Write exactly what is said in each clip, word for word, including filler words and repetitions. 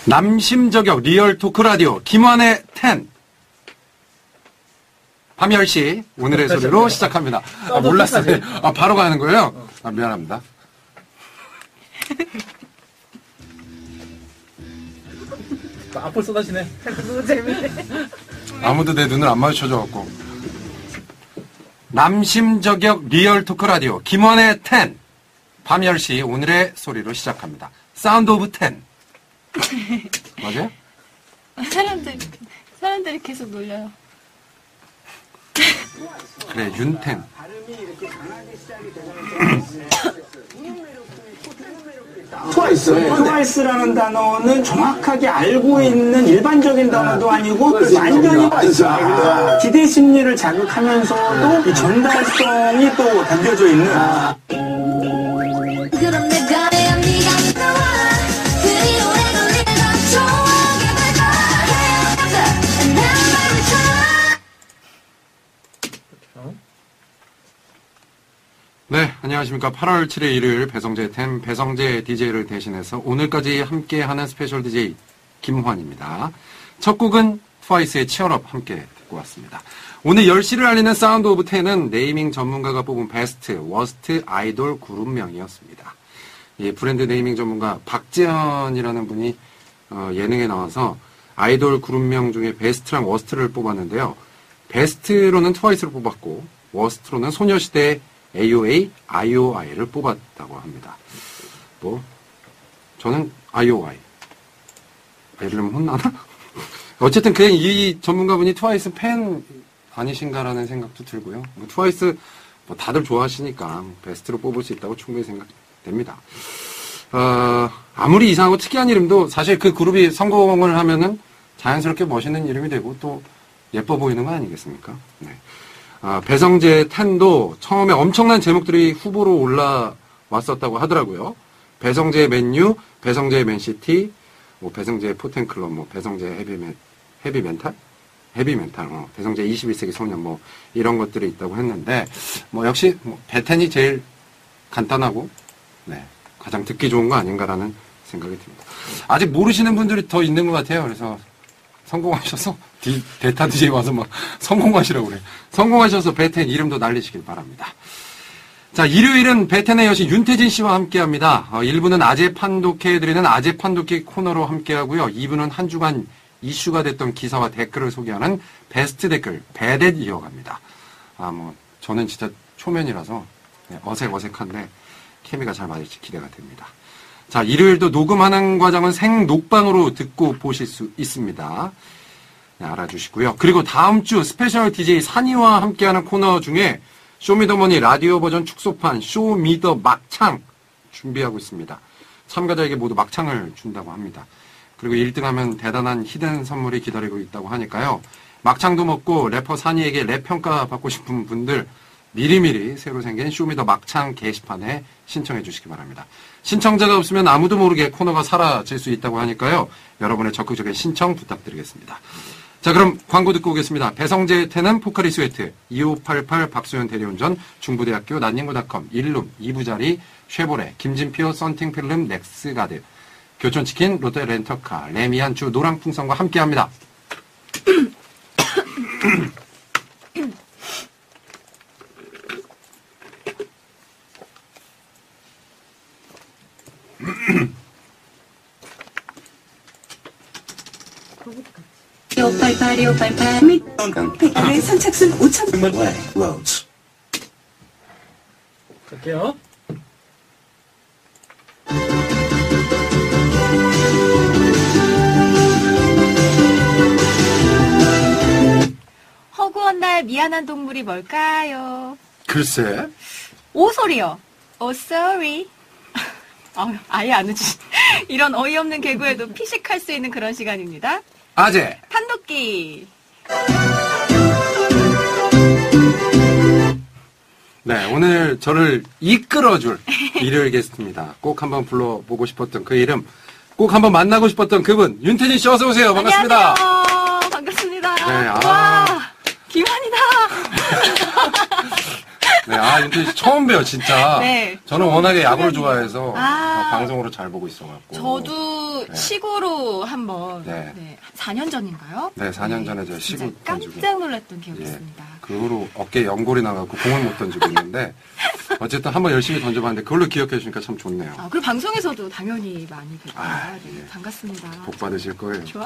남심저격 리얼 토크 라디오 김환의 텐. 밤 열 시 오늘의 소리로 시작합니다. 아, 몰랐어요. 아, 바로 가는 거예요? 아, 미안합니다. 앞을 쏟아지네. 너무 재밌네. 아무도 내 눈을 안 마주쳐줘갖고. 남심저격 리얼 토크 라디오 김환의 텐. 밤 열 시 오늘의 소리로 시작합니다. 사운드 오브 텐. 맞아요? 사람들, 사람들이 계속 놀려요. 그래, 윤텐. 트와이스. 트와이스라는 단어는 정확하게 알고 있는 일반적인 단어도 아니고 완전히 기대 심리를 자극하면서도 이 전달성이 또 담겨져 있는. 그럼 내가 내가 네가 나와 그리워해 걸리다 좋아하게 될 거야 And then I return. 네, 안녕하십니까. 팔월 칠일 일요일 배성재 텐, 배성재 디제이를 대신해서 오늘까지 함께하는 스페셜 디제이 김환입니다. 첫 곡은 트와이스의 치얼업 함께 듣고 왔습니다. 오늘 열 시를 알리는 사운드 오브 텐은 네이밍 전문가가 뽑은 베스트, 워스트 아이돌 그룹명이었습니다. 이 브랜드 네이밍 전문가 박재현이라는 분이 어, 예능에 나와서 아이돌 그룹명 중에 베스트랑 워스트를 뽑았는데요. 베스트로는 트와이스를 뽑았고 워스트로는 소녀시대의 에이오에이, 아이오아이를 뽑았다고 합니다. 뭐 저는 아이오아이. 이러면 혼나나? 어쨌든 그냥 이 전문가분이 트와이스 팬 아니신가라는 생각도 들고요. 뭐 트와이스 뭐 다들 좋아하시니까 베스트로 뽑을 수 있다고 충분히 생각됩니다. 어, 아무리 이상하고 특이한 이름도 사실 그 그룹이 성공을 하면은 자연스럽게 멋있는 이름이 되고 또 예뻐 보이는 거 아니겠습니까? 네. 아, 배성재 텐도 처음에 엄청난 제목들이 후보로 올라왔었다고 하더라고요. 배성재 맨유, 배성재 맨시티, 뭐 배성재 포텐클럽, 뭐 배성재 헤비맨, 헤비멘탈? 헤비멘탈, 어, 배성재 이십일 세기 소년, 뭐 이런 것들이 있다고 했는데, 뭐 역시 뭐 배텐이 제일 간단하고, 네, 가장 듣기 좋은 거 아닌가라는 생각이 듭니다. 아직 모르시는 분들이 더 있는 것 같아요. 그래서 성공하셔서 디, 데타 디제이 와서 막 성공하시라고 그래. 성공하셔서 배텐 이름도 날리시길 바랍니다. 자, 일요일은 배텐의 여신 윤태진 씨와 함께합니다. 어, 일 부는 아재 판독해드리는 아재 판독기 코너로 함께하고요. 이 부는 한 주간 이슈가 됐던 기사와 댓글을 소개하는 베스트 댓글 배댓 이어갑니다. 아, 뭐 저는 진짜 초면이라서 네, 어색어색한데 케미가 잘 맞을지 기대가 됩니다. 자, 일요일도 녹음하는 과정은 생녹방으로 듣고 보실 수 있습니다. 네, 알아주시고요. 그리고 다음 주 스페셜 디제이 산이와 함께하는 코너 중에 쇼미더머니 라디오 버전 축소판 쇼미더 막창 준비하고 있습니다. 참가자에게 모두 막창을 준다고 합니다. 그리고 일 등 하면 대단한 히든 선물이 기다리고 있다고 하니까요. 막창도 먹고 래퍼 산이에게 랩 평가 받고 싶은 분들 미리미리 새로 생긴 쇼미더 막창 게시판에 신청해 주시기 바랍니다. 신청자가 없으면 아무도 모르게 코너가 사라질 수 있다고 하니까요. 여러분의 적극적인 신청 부탁드리겠습니다. 자, 그럼 광고 듣고 오겠습니다. 배성재 텐은 포카리 스웨트, 이오팔팔 박소연 대리운전, 중부대학교 난닝구닷컴, 일룸, 이 부자리, 쉐보레, 김진표 썬팅필름 넥스가드, 교촌치킨, 롯데 렌터카, 레미안주 노랑풍선과 함께합니다. 이오팔팔 이오팔팔 및 백화의 선착순 오천 로즈. 갈게요. 허구한 날 미안한 동물이 뭘까요? 글쎄. 오소리요. Oh sorry. 아, 아예 안 웃지. 이런 어이없는 개그에도 피식할 수 있는 그런 시간입니다. 아재 판독기. 네, 오늘 저를 이끌어줄 일요일 게스트입니다. 꼭 한번 불러보고 싶었던 그 이름, 꼭 한번 만나고 싶었던 그분, 윤태진 씨 어서 오세요. 반갑습니다. 안녕하세요. 반갑습니다. 네, 아. 와, 김환이다. 네, 아, 아, 윤태 씨 처음 봬요, 진짜. 네. 저는 워낙에 야구를 좋아해서 아. 방송으로 잘 보고 있어갖고. 저도 네. 시구로 한번 네. 네. 사 년 전인가요? 네, 사 년 전에 제가 진짜 시구 던지고. 깜짝 놀랐던 기억이 예. 있습니다. 그 후로 어깨에 연골이 나가고 공을 못 던지고 있는데 어쨌든 한번 열심히 던져봤는데 그걸로 기억해 주니까 참 좋네요. 아, 그리고 방송에서도 당연히 많이 뵙고요. 아, 네, 예. 반갑습니다. 복 받으실 거예요. 좋아요.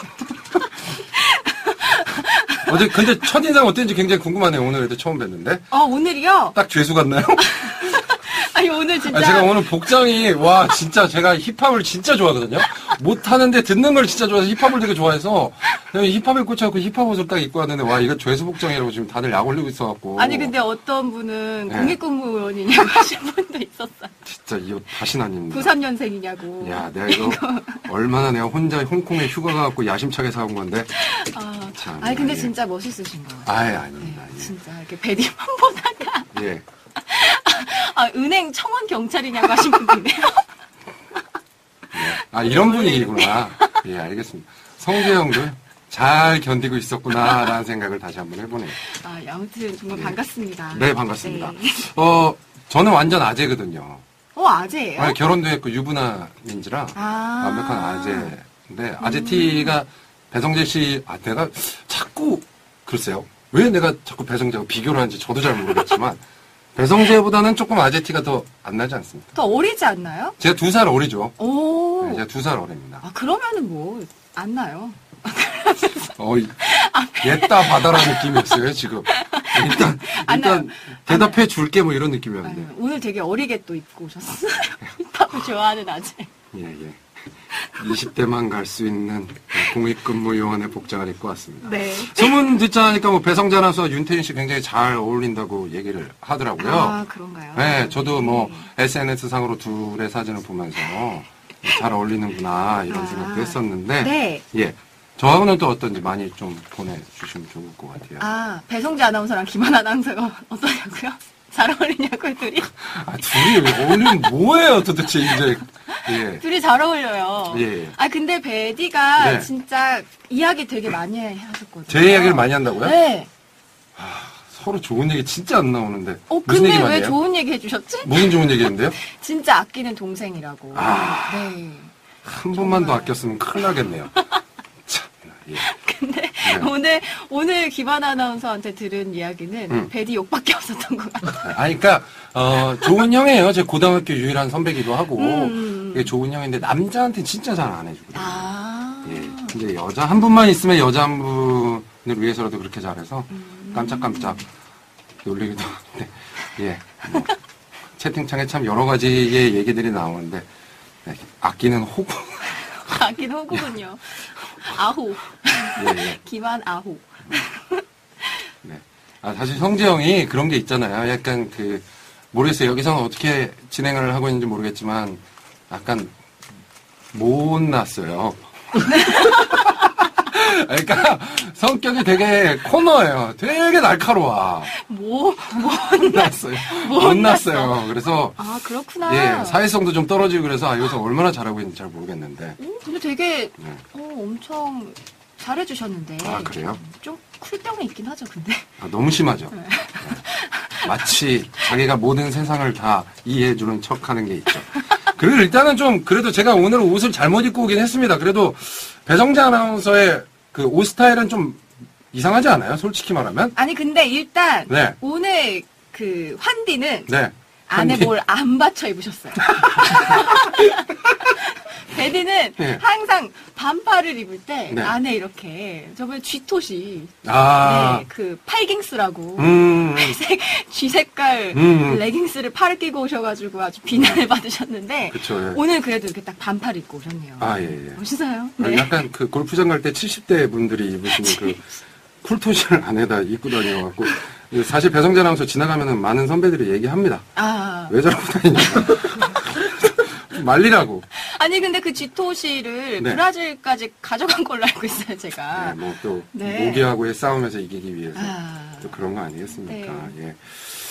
어제 근데 첫인상 어땠는지 굉장히 궁금하네요. 오늘 애들 처음 뵀는데. 어, 오늘이요? 딱 죄수 같나요? 아니, 오늘 진짜. 아, 제가 오늘 복장이, 와, 진짜 제가 힙합을 진짜 좋아하거든요? 못하는데 듣는 걸 진짜 좋아해서 힙합을 되게 좋아해서 그냥 힙합에 꽂혀갖고 힙합 옷을 딱 입고 왔는데, 와, 이거 죄수 복장이라고 지금 다들 약 올리고 있어갖고. 아니, 근데 어떤 분은 네. 공익근무원이냐고 하신 분도 있었어요. 진짜 이거 다시는 안 입니다. 구십삼 년생이냐고. 야, 내가 이거 얼마나 내가 혼자 홍콩에 휴가 가갖고 야심차게 사온 건데. 아, 참, 아니, 근데 예. 진짜 멋있으신 것 같아요. 아예 네, 아닙니다. 진짜 이렇게 베디만 보다가 예. 예. 아, 은행 청원 경찰이냐고 하신 분도 있네요. 아, 이런 분위기구나. 예, 알겠습니다. 성재형도 잘 견디고 있었구나라는 생각을 다시 한번 해보네요. 아, 아무튼 정말 네. 반갑습니다. 네, 반갑습니다. 네. 어, 저는 완전 아재거든요. 어, 아재예요? 아, 결혼도 했고 유부남인지라 아. 완벽한 아재인데 아재티가 배성재 씨, 아, 내가 자꾸 글쎄요. 왜 내가 자꾸 배성재하고 비교를 하는지 저도 잘 모르겠지만 배성재보다는 조금 아재티가 더 안 나지 않습니까? 더 어리지 않나요? 제가 두 살 어리죠. 오. 네, 제가 두 살 어립니다. 아, 그러면은 뭐, 안 나요. 어, 이- 옛다 받아라 느낌이었어요, 지금. 일단, 안 일단, 대답해 줄게 뭐 이런 느낌이었는데. 아유, 오늘 되게 어리게 또 입고 오셨어요. 힙합을 좋아하는 아재. 예, 예. 이십 대만 갈 수 있는 공익근무 요원의 복장을 입고 왔습니다. 네. 소문 듣자 하니까 뭐 배성재 아나운서와 윤태인 씨 굉장히 잘 어울린다고 얘기를 하더라고요. 아, 그런가요? 네, 저도 뭐 에스엔에스 상으로 둘의 사진을 보면서 잘 어울리는구나 이런 아, 생각도 했었는데, 네. 예. 저하고는 또 어떤지 많이 좀 보내주시면 좋을 것 같아요. 아, 배성재 아나운서랑 김한 아나운서가 어떠냐고요? 잘 어울리냐고요, 둘이? 아, 둘이 어울리면 뭐예요, 도대체, 이제. 예. 둘이 잘 어울려요. 예. 아, 근데 베디가 네. 진짜 이야기 되게 많이 하셨거든요. 제 이야기를 많이 한다고요? 네. 서로 좋은 얘기 진짜 안 나오는데. 어, 무슨 근데 얘기만 왜 해요? 좋은 얘기 해주셨지? 무슨 좋은 얘기인데요? 진짜 아끼는 동생이라고. 아. 네. 한 번만 더 아꼈으면 큰일 나겠네요. 참, 예. 근데 네. 오늘, 오늘 김한 아나운서한테 들은 이야기는 음. 베디 욕밖에 없었던 것 같아요. 아니, 그니까, 어, 좋은 형이에요. 제 고등학교 유일한 선배기도 하고. 음. 이게 좋은 형인데, 남자한테 진짜 잘 안 해주거든요. 아. 예. 근데 여자 한 분만 있으면 여자 한 분을 위해서라도 그렇게 잘해서 음. 깜짝깜짝 놀리기도 하는데, 예. 뭐, 채팅창에 참 여러 가지의 얘기들이 나오는데, 네, 아끼는 호구. 아끼는 호구군요. 아호. 예, 예. 김한 아호. 네. 아, 사실 성재 형이 그런 게 있잖아요. 약간 그, 모르겠어요. 여기서는 어떻게 진행을 하고 있는지 모르겠지만, 약간, 못났어요. 그러니까, 성격이 되게 코너예요. 되게 날카로워. 뭐, 뭐. 못났어요. 못났어요. 그래서, 아, 그렇구나. 예, 사회성도 좀 떨어지고 그래서, 아, 여기서 얼마나 잘하고 있는지 잘 모르겠는데. 음, 근데 되게, 네. 어, 엄청 잘해주셨는데. 아, 그래요? 좀 쿨병이 있긴 하죠, 근데. 아, 너무 심하죠. 네. 네. 마치 자기가 모든 세상을 다 이해해주는 척 하는 게 있죠. 그리고 일단은 좀, 그래도 제가 오늘 옷을 잘못 입고 오긴 했습니다. 그래도 배성재 아나운서의 그 옷 스타일은 좀 이상하지 않아요? 솔직히 말하면? 아니, 근데 일단, 네. 오늘 그 환디는 네. 안에 환디. 뭘 안 받쳐 입으셨어요. 베디는 네. 항상 반팔을 입을 때 네. 안에 이렇게 저번에 쥐토시 아, 네, 그 팔깅스라고 음, 색, 쥐 색깔 음. 레깅스를 팔 끼고 오셔가지고 아주 비난을 받으셨는데 그쵸, 예. 오늘 그래도 이렇게 딱 반팔 입고 오셨네요. 아, 예, 예. 멋있어요. 아, 네. 약간 그 골프장 갈 때 칠십 대 분들이 입으시는 그 쿨토시를 안에다 입고 다녀갖고, 사실 배성재 아나운서 지나가면은 많은 선배들이 얘기합니다. 아 왜 저러고 다니냐고. 말리라고. 아니 근데 그 쥐토시를 네. 브라질까지 가져간 걸로 알고 있어요 제가. 네, 뭐 또 네. 모기하고의 싸움에서 이기기 위해서 아. 또 그런 거 아니겠습니까? 예.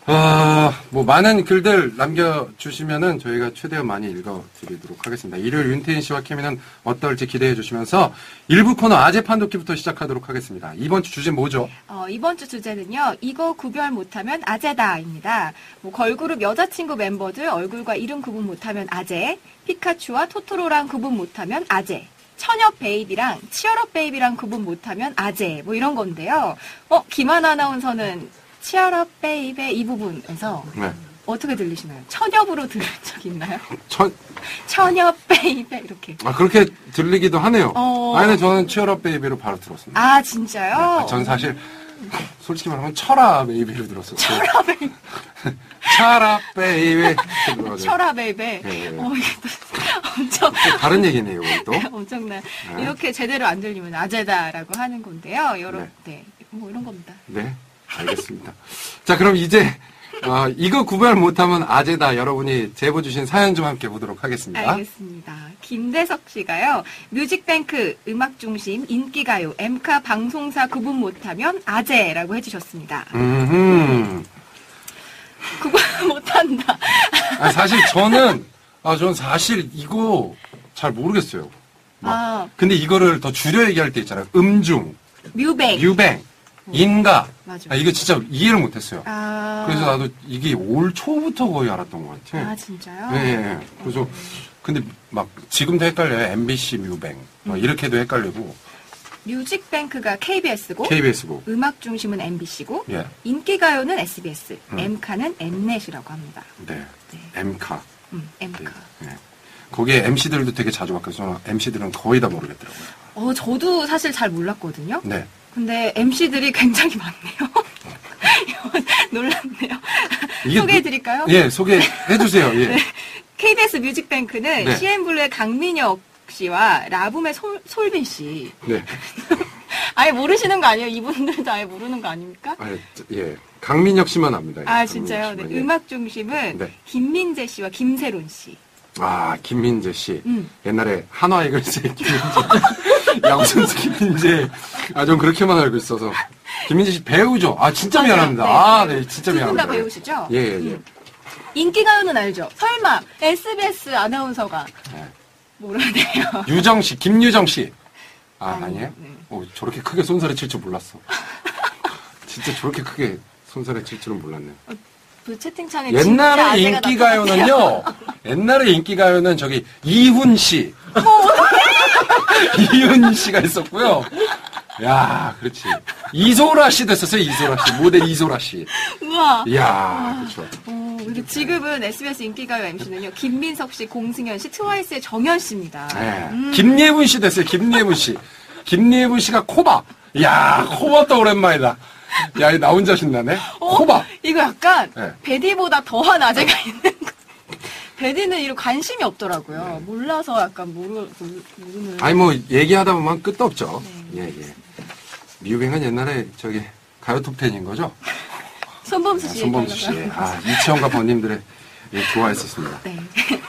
아, 뭐, 많은 글들 남겨주시면은 저희가 최대한 많이 읽어드리도록 하겠습니다. 일요일 윤태인 씨와 케미는 어떨지 기대해 주시면서 일부 코너 아재 판독기부터 시작하도록 하겠습니다. 이번 주 주제 뭐죠? 어, 이번 주 주제는요, 이거 구별 못하면 아재다입니다. 뭐, 걸그룹 여자친구 멤버들 얼굴과 이름 구분 못하면 아재, 피카츄와 토토로랑 구분 못하면 아재, 처녀 베이비랑 치얼업 베이비랑 구분 못하면 아재, 뭐 이런 건데요. 어, 김하나 아나운서는 치얼업 베이비 이 부분에서 네. 어떻게 들리시나요? 처녀부로 들은 적 있나요? 천, 처녀 베이비 이렇게. 아, 그렇게 들리기도 하네요. 어. 아니, 근데 저는 치얼업 베이비로 바로 들었습니다. 아, 진짜요? 아, 전 사실, 솔직히 말하면 철아 베이비로 들었어요. 철아 베이비. 철아 베이비. 철아 베이비. 예. 어, 이게 또 엄청. 다른 얘기네요, 이건 또. 엄청나. 네. 이렇게 제대로 안 들리면 아재다라고 하는 건데요. 여러, 네. 네. 뭐 이런 겁니다. 네, 알겠습니다. 자, 그럼 이제 어, 이거 구별 못하면 아재다. 여러분이 제보 주신 사연 좀 함께 보도록 하겠습니다. 알겠습니다. 김대석 씨가요. 뮤직뱅크, 음악중심, 인기가요, 엠카 방송사 구분 못하면 아재라고 해주셨습니다. 음, 구분 못한다. 아, 사실 저는 아, 저는 사실 이거 잘 모르겠어요. 막. 아, 근데 이거를 더 줄여 얘기할 때 있잖아요. 음중, 뮤뱅. 유뱅, 인가. 맞아. 아, 이거 진짜 이해를 못했어요. 아, 그래서 나도 이게 올 초부터 거의 알았던 것 같아요. 아, 진짜요? 예, 예. 그래서 근데 막 지금도 헷갈려요. 엠비씨 뮤뱅 막 이렇게도 헷갈리고 뮤직뱅크가 케이비에스고, 케이비에스고 음악중심은 엠비씨고, 예, 인기가요는 에스비에스, 음. 엠카는 엠넷이라고 합니다. 네, 네. 엠카. 음, 엠카. 예. 거기에 엠씨들도 되게 자주 바뀌어서 엠씨들은 거의 다 모르겠더라고요. 어, 저도 사실 잘 몰랐거든요. 네, 근데 엠씨들이 굉장히 많네요. 놀랐네요. 이게 소개해드릴까요? 예, 소개해주세요. 예. 네. 케이비에스 뮤직뱅크는 네. 씨엔블루의 강민혁 씨와 라붐의 솔, 솔빈 씨. 네. 아예 모르시는 거 아니에요? 이분들도 아예 모르는 거 아닙니까? 아, 예. 강민혁 씨만 압니다. 예, 아, 강민혁 진짜요? 네. 씨만, 예. 음악 중심은 네. 김민재 씨와 김세론 씨. 아, 김민재 씨. 음. 옛날에 한화 이글스의 김민재. 야구선수 김민재. 아, 전 그렇게만 알고 있어서. 김민재 씨 배우죠? 아, 진짜 맞아요. 미안합니다. 네. 아, 네, 진짜 두 분 미안합니다. 다 배우시죠? 예, 예, 예. 음. 인기가요는 알죠? 설마 에스비에스 아나운서가 네. 모르네요. 유정 씨, 김유정 씨. 아, 아니요, 아니에요? 네. 어, 저렇게 크게 손살에 칠 줄 몰랐어. 진짜 저렇게 크게 손살에 칠 줄은 몰랐네. 그 채팅창에 진짜 옛날에 아재가 인기가요는요, 옛날에 인기가요는 저기, 이훈 씨. 이훈 씨가 있었고요. 야, 그렇지. 이소라 씨 됐었어요, 이소라 씨. 모델 이소라 씨. 우와. 이야, 그렇죠. 어, 이렇게 지금은 에스비에스 인기가요 엠씨는요, 김민석 씨, 공승현 씨, 트와이스의 정현 씨입니다. 네. 음. 김예분 씨 됐어요, 김예분 씨. 김예분 씨가 코바. 이야, 코바 또 오랜만이다. 야, 나 혼자 신나네. 어, 코바. 이거 약간 네. 베디보다 더한 아재가 있는 거. 베디는 이런 관심이 없더라고요. 몰라서 약간 모르, 모르, 모르는. 아니, 뭐, 얘기하다 보면 끝도 없죠. 네. 예, 예. 미유뱅은 옛날에 저기, 가요 톱텐인 거죠? 손범수 아, 씨. 손범수 씨. 얘기하려고. 아, 이채원과 번님들의 예, 좋아했었습니다. 네.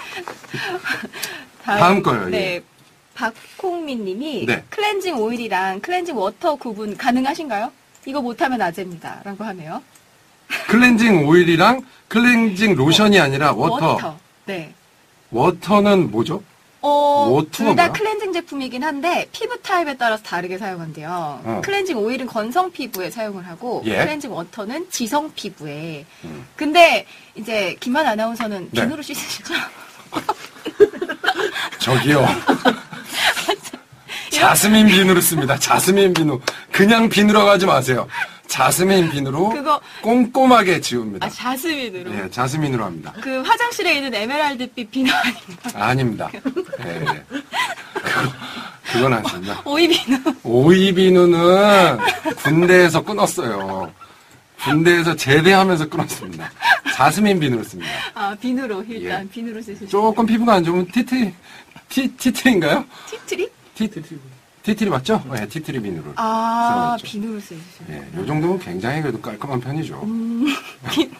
다음 거요, 예. 네. 박홍민 님이 네. 클렌징 오일이랑 클렌징 워터 구분 가능하신가요? 이거 못하면 아재입니다. 라고 하네요. 클렌징 오일이랑 클렌징 로션이 아니라 워터. 네. 워터는 뭐죠? 어, 워터가 둘 다 뭐야? 클렌징 제품이긴 한데 피부 타입에 따라서 다르게 사용한대요. 어. 클렌징 오일은 건성 피부에 사용을 하고 예. 클렌징 워터는 지성 피부에. 음. 근데 이제 김한 아나운서는 네. 비누로 씻으시죠? 저기요. 자스민 비누로 씁니다. 자스민 비누. 그냥 비누라고 하지 마세요. 자스민 비누로 그거- 꼼꼼하게 지웁니다. 아, 자스민으로. 예, 자스민으로 합니다. 그 화장실에 있는 에메랄드빛 비누 아닌가? 아닙니다. 예, 예. 그거, 그건 아닙니다. 오이 비누. 오이 비누는 군대에서 끊었어요. 군대에서 제대하면서 끊었습니다. 자스민 비누를 씁니다. 아, 비누로 일단 예. 비누로 쓰시죠. 조금 피부가 안 좋으면 티트리, 티, 티트리인가요? 티트리? 티트리. 티트리 맞죠? 네, 티트리 비누를. 아, 쓰죠. 비누로 쓰시죠. 예, 요 정도면 굉장히 그래도 깔끔한 편이죠. 음, 비-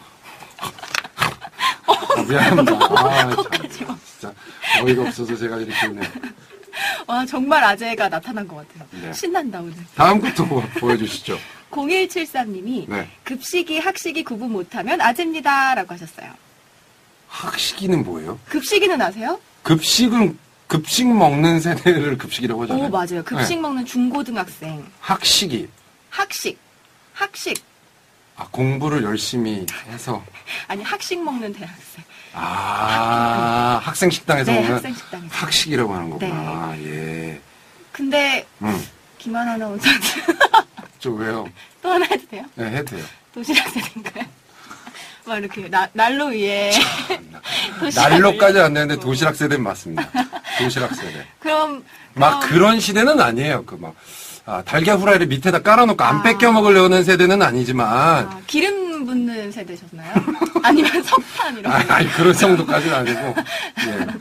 아, 미안합니다. 아, 거기까지 참, 와. 진짜 어이가 없어서 제가 이렇게 오네요. 와, 정말 아재가 나타난 것 같아요. 네. 신난다, 오늘. 다음 것도 보- 보여주시죠. 공일칠삼님이 네. 급식이 학식이 구분 못하면 아재입니다. 라고 하셨어요. 학식이는 뭐예요? 급식이는 아세요? 급식은 급식 먹는 세대를 급식이라고 하잖아요. 오, 맞아요. 급식 네. 먹는 중고등학생. 학식이 학식. 학식. 아, 공부를 열심히 해서 아니, 학식 먹는 대학생. 아 학생 식당에서 네, 먹는 학생 식당에서. 학식이라고 하는 거구나. 예. 근데, 음. 김한 아나운서는 저 왜요? 또 하나 해도 돼요? 네, 해도 돼요. 도시락 세대인가요? 막 이렇게 나, 난로 위에. 도시락을 난로까지 안 되는데 올려놓고. 도시락 세대는 맞습니다. 도시락 세대. 그럼. 막 그럼 그런 시대는 아니에요. 그 막, 아, 달걀 후라이를 밑에다 깔아놓고 안 아. 뺏겨 먹으려는 세대는 아니지만, 아, 기름 붓는 세대셨나요? 아니면 석탄 이런 아니, 거? 아니, 그런 정도까지는 아니고, 예. 네.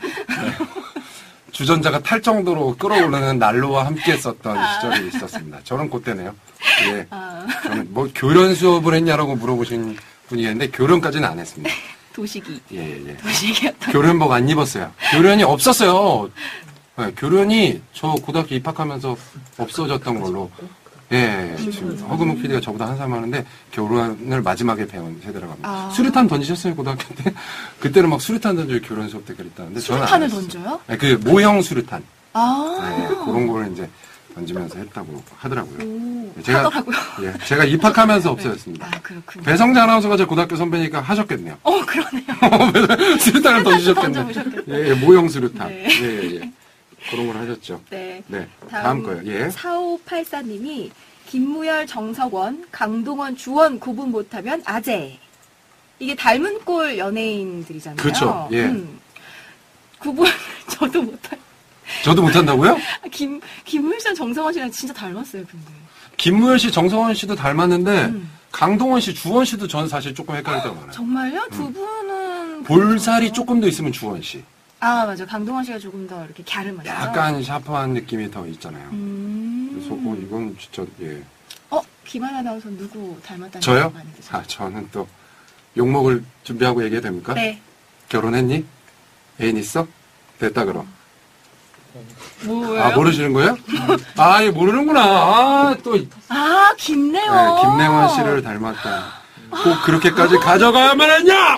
주전자가 탈 정도로 끌어오르는 난로와 함께 썼던 시절이 있었습니다. 저는 그때네요. 예. 아, 저는 뭐 교련 수업을 했냐라고 물어보신 분이 있는데, 교련까지는 안 했습니다. 도시기. 예, 예, 예. 도시기였던. 교련복 안 입었어요. 교련이 없었어요. 네, 교련이 저 고등학교 입학하면서 없어졌던 걸로. 예, 지금 허금욱 피디가 저보다 한 살 많은데 교련을 마지막에 배운 세대라고 합니다. 아. 수류탄 던지셨어요 고등학교 때? 그때는 막 수류탄 던지고 교련 수업 때 그랬다는데 저는 안 수류탄을 했어요. 던져요? 네, 그 모형 수류탄. 아. 네, 그런 걸 이제 던지면서 했다고 하더라고요. 오, 네, 제가 하더라고요. 예, 제가 입학하면서 없어졌습니다. 아, 그렇군요. 배성재 아나운서가 제 고등학교 선배니까 하셨겠네요. 어, 그러네요. 수류탄을 던지셨겠네. 던져보셨겠네. 예, 예, 모형 수류탄. 네. 예, 예, 예. 그런 걸 하셨죠. 네. 네. 다음, 거요. 예. 사오팔사님이 김무열, 정석원, 강동원, 주원 구분 못하면 아재. 이게 닮은 꼴 연예인들이잖아요. 그렇죠. 예. 음. 구분 저도 못할. 저도 못한다고요? 김 김무열 씨랑 정석원 씨랑 진짜 닮았어요, 근데. 김무열 씨, 정성원 씨도 닮았는데 음. 강동원 씨, 주원 씨도 저는 사실 조금 헷갈릴 때가 많아요. 정말요? 두 분은 볼살이 그렇죠. 조금 더 있으면 주원 씨. 아, 맞아. 강동원 씨가 조금 더 이렇게 갸름하죠. 약간 샤프한 느낌이 더 있잖아요. 음. 그래서 어, 이건 진짜 예. 어, 김하나 아나운서 누구 닮았다는 저요? 얘기 많이 드세요? 아, 저는 또 욕먹을 준비하고 얘기해도 됩니까? 네. 결혼했니? 애인 있어? 됐다 그럼. 뭐예요? 아, 모르시는 거예요? 아, 이거 모르는구나. 아, 또 네, 아, 김래원. 김래원 씨를 닮았다. 꼭 그렇게까지 가져가야만 했냐?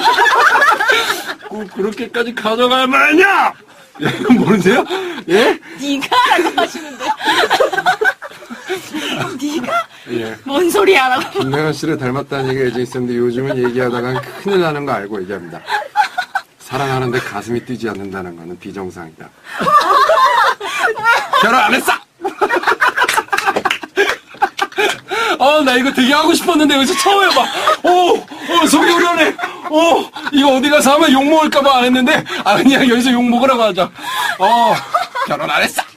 꼭 그렇게까지 가져가야만 했냐? 예, 모르세요? 예? 네가라고 하시는데. 네가? 예. 뭔 소리야? 라고. 김래원 씨를 닮았다는 얘기가 이제 있었는데 요즘은 얘기하다가 큰일 나는 거 알고 얘기합니다. 사랑하는데 가슴이 뛰지 않는다는 거는 비정상이다. 결혼 안 했어! 어, 나 이거 되게 하고 싶었는데 여기서 처음 해봐. 오, 어, 속이 우려네. 어, 이거 어디 가서 하면 욕먹을까봐 안 했는데, 아, 그냥 여기서 욕먹으라고 하자. 어, 결혼 안 했어!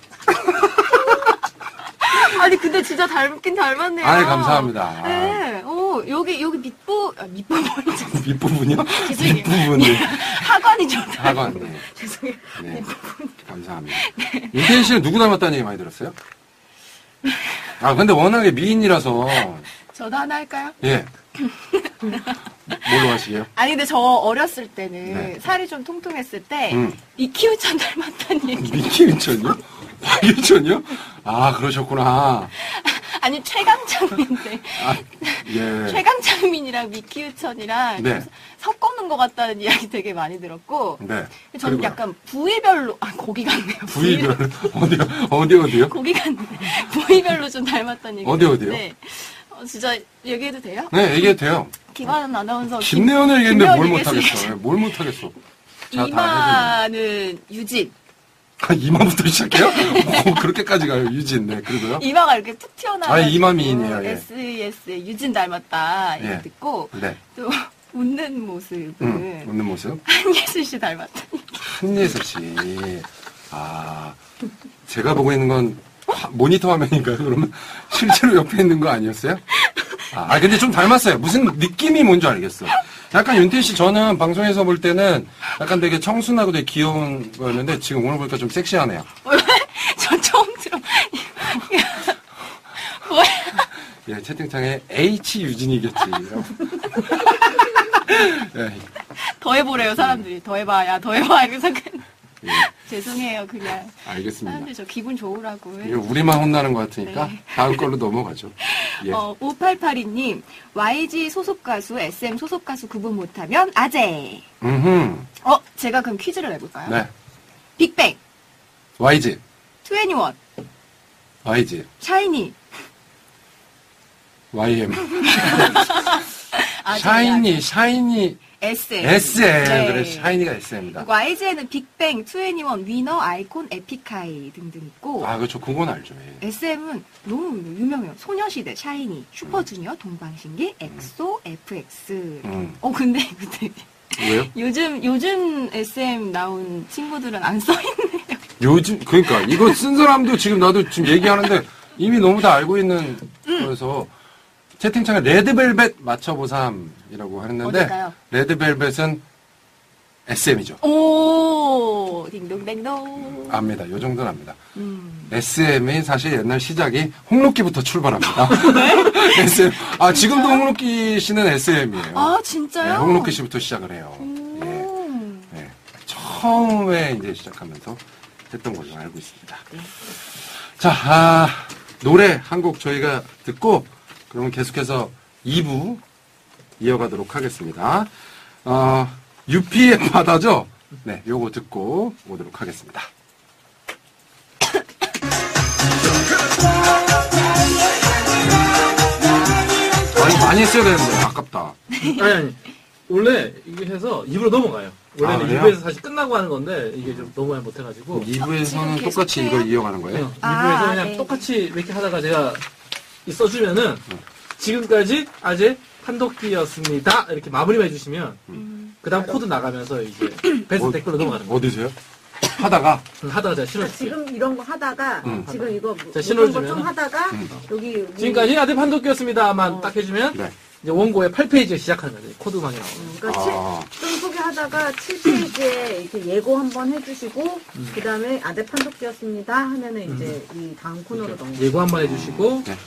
아니, 근데 진짜 닮긴 닮았네요. 아이, 감사합니다. 네. 오, 여기, 여기 밑부, 아, 밑부분이죠. 밑부분이요? 죄송해요. 밑부분이. 하관이죠. 하관, 네. 죄송해요. 네. 감사합니다. 윤태희 씨는 누구 닮았다는 얘기 많이 들었어요? 아, 근데 워낙에 미인이라서, 저도 하나 할까요? 예. 뭘로 하시게요? 아니, 근데 저 어렸을 때는 네. 살이 좀 통통했을 때, 음. 미키우천 닮았다는 얘기. 미키윤천이요? 박윤천이요? 아, 그러셨구나. 아니, 최강창민인데. 아, 예. 최강창민이랑 미키우천이랑 네. 좀 섞어놓은 것 같다는 이야기 되게 많이 들었고, 네. 저는 그리고요? 약간 부위별로, 아, 고기 같네요. 부위별로, 어디요? 어디, 어디요? 고기 같네. 부위별로 좀 닮았다는 얘기. 어디, 어디요? 어, 진짜 얘기해도 돼요? 네, 얘기해도 돼요. 김하는 아나운서. 김래원을 얘기했는데 뭘 김래원 못하겠어. 얘기했으니까. 예, 뭘 못하겠어. 자, 다 이마는 유진. 아, 이마부터 시작해요? 오, 그렇게까지 가요, 유진. 네, 그리고요? 이마가 이렇게 툭 튀어나와. 아, 이마 미인이에요, 예. 에스이에스의 유진 닮았다. 얘기 예. 듣고, 네. 또 웃는 모습은 음, 웃는 모습. 한예슬 씨 닮았다. 한예슬 씨. 아, 제가 보고 있는 건 화- 모니터 화면인가요? 그러면 실제로 옆에 있는 거 아니었어요? 아, 아, 근데 좀 닮았어요. 무슨 느낌이 뭔지 알겠어. 약간 윤태 씨, 저는 방송에서 볼 때는 약간 되게 청순하고 되게 귀여운 거였는데 지금 오늘 보니까 좀 섹시하네요. 왜? 저 처음 들어. 뭐야? 예, 채팅창에 H 유진이겠지. 예, 더 해보래요, 사람들이. 더 해봐, 야, 더 해봐. 이렇게 생각 예, 죄송해요, 그냥. 알겠습니다. 사람들 저 기분 좋으라고. 이거 우리만 혼나는 것 같으니까 네. 다음 걸로 넘어가죠. 예. 어, 오팔팔이 님, 와이지 소속 가수, 에스엠 소속 가수 구분 못하면 아재. 음흠. 어, 제가 그럼 퀴즈를 내볼까요? 네. 빅뱅, 와이지, 투애니원, 와이지, 샤이니. 와이엠. 아재. 샤이니, 샤이니, 에스엠. 에스엠. 네. 그래, 샤이니가 에스엠이다. 와이지에는 빅뱅, 투애니원, 위너, 아이콘, 에픽하이 등등 있고, 아, 그렇죠. 그건 알죠. 예. 에스엠은 너무 유명해요. 소녀시대, 샤이니, 슈퍼주니어, 동방신기, 엑소, 에프엑스. 음. 어, 근데, 근데. 왜요? 요즘, 요즘 에스엠 나온 친구들은 안 써있네요. 요즘, 그러니까, 이거 쓴 사람도 지금 나도 지금 얘기하는데 이미 너무 다 알고 있는 거여서 채팅창에 레드벨벳 맞춰보삼이라고 하는데, 어딜까요? 레드벨벳은 에스엠이죠. 오, 딩동댕동. 압니다. 요 정도는 압니다. 음. 에스엠이 사실 옛날 시작이 홍록기부터 출발합니다. 에스엠. 아, 지금도 홍록기 씨는 에스엠이에요. 아, 진짜요? 네, 홍록기 씨부터 시작을 해요. 오. 예. 네. 처음에 이제 시작하면서 했던 걸로 알고 있습니다. 네. 자, 아, 노래 한 곡 저희가 듣고, 그러면 계속해서 이 부 이어가도록 하겠습니다. 어, 유피의 바다죠? 네, 요거 듣고 오도록 하겠습니다. 아니, 많이 했어야 되는데, 아깝다. 아니, 아니. 원래 이게 해서 이 부로 넘어가요. 원래는 아, 그래요? 이 부에서 사실 끝나고 하는 건데 이게 좀 넘어가 못해가지고 이 부에서는 지금 똑같이 계속해요? 이걸 이어가는 네, 거예요? 이 부에서 아, 그냥 네. 똑같이 이렇게 하다가 제가 써주면은 지금까지 아재 판독기였습니다. 이렇게 마무리만 해주시면 음. 그 다음 코드 나가면서 이제 베스트 어, 댓글로 넘어가는 거예요. 어디세요? 하다가, 하다가 제가 아, 실어줄게요. 지금 이런 거 하다가 음. 지금 이거 자, 신호를 이런 거좀 주면은? 하다가 음. 여기 여기 지금까지 아재 판독기였습니다만 어. 딱 해주면 네. 이제 원고의 팔 페이지에 시작하는 거죠. 코드망이 나오는 음, 거죠. 그러니까 아. 칠, 좀 소개하다가 칠 페이지에 이렇게 예고 한번 해주시고 음. 그 다음에 아재 판독기였습니다 하면은 이제 이 다음 코너로 이렇게 넘어가. 예고 한번 해주시고 네.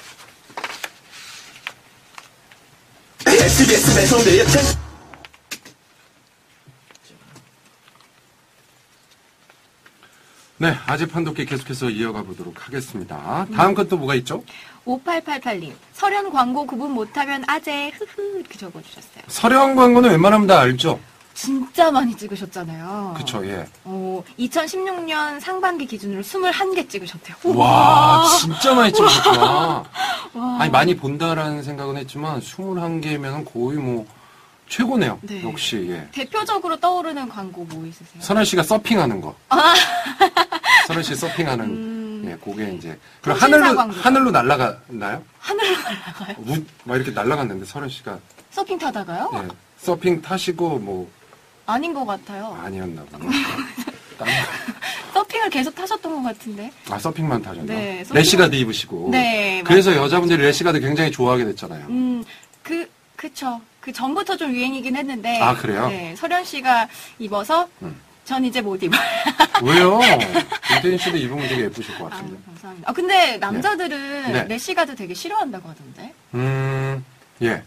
네, 아재 판독기 계속해서 이어가 보도록 하겠습니다. 다음 건 또 뭐가 있죠? 오팔팔팔 님, 설현 광고 구분 못하면 아재, 흐흐, 이렇게 적어주셨어요. 서령 광고는 웬만하면 다 알죠? 진짜 많이 찍으셨잖아요. 그쵸, 예. 어, 이천십육 년 상반기 기준으로 스물한 개 찍으셨대요. 와, 진짜 많이 찍으셨구나. 와. 아니, 많이 본다라는 생각은 했지만, 스물한 개면 거의 뭐, 최고네요. 네. 역시, 예. 대표적으로 떠오르는 광고 뭐 있으세요? 선아 씨가 서핑하는 거. 선아 씨 서핑하는, 음. 예, 그게 이제. 그럼 통신사 하늘로, 광고. 하늘로 날아가나요? 하늘로 날아가요? 우, 막 이렇게 날아갔는데, 선아 씨가, 서핑 타다가요? 예, 서핑 타시고, 뭐, 아닌 것 같아요. 아니었나 보네. 딴 거. 서핑을 계속 타셨던 것 같은데. 아, 서핑만 타셨나? 네, 서핑만- 래시가드 입으시고. 네, 그래서 여자분들이 래시가드 굉장히 좋아하게 됐잖아요. 음, 그, 그쵸. 그 전부터 좀 유행이긴 했는데. 아, 그래요? 네, 설현 씨가 입어서 음. 전 이제 못 입어요. 왜요? 김태진 씨도 입으면 되게 예쁘실 것 아, 같은데. 감사합니다. 아, 근데 남자들은 네. 래시가드 되게 싫어한다고 하던데. 음, 예.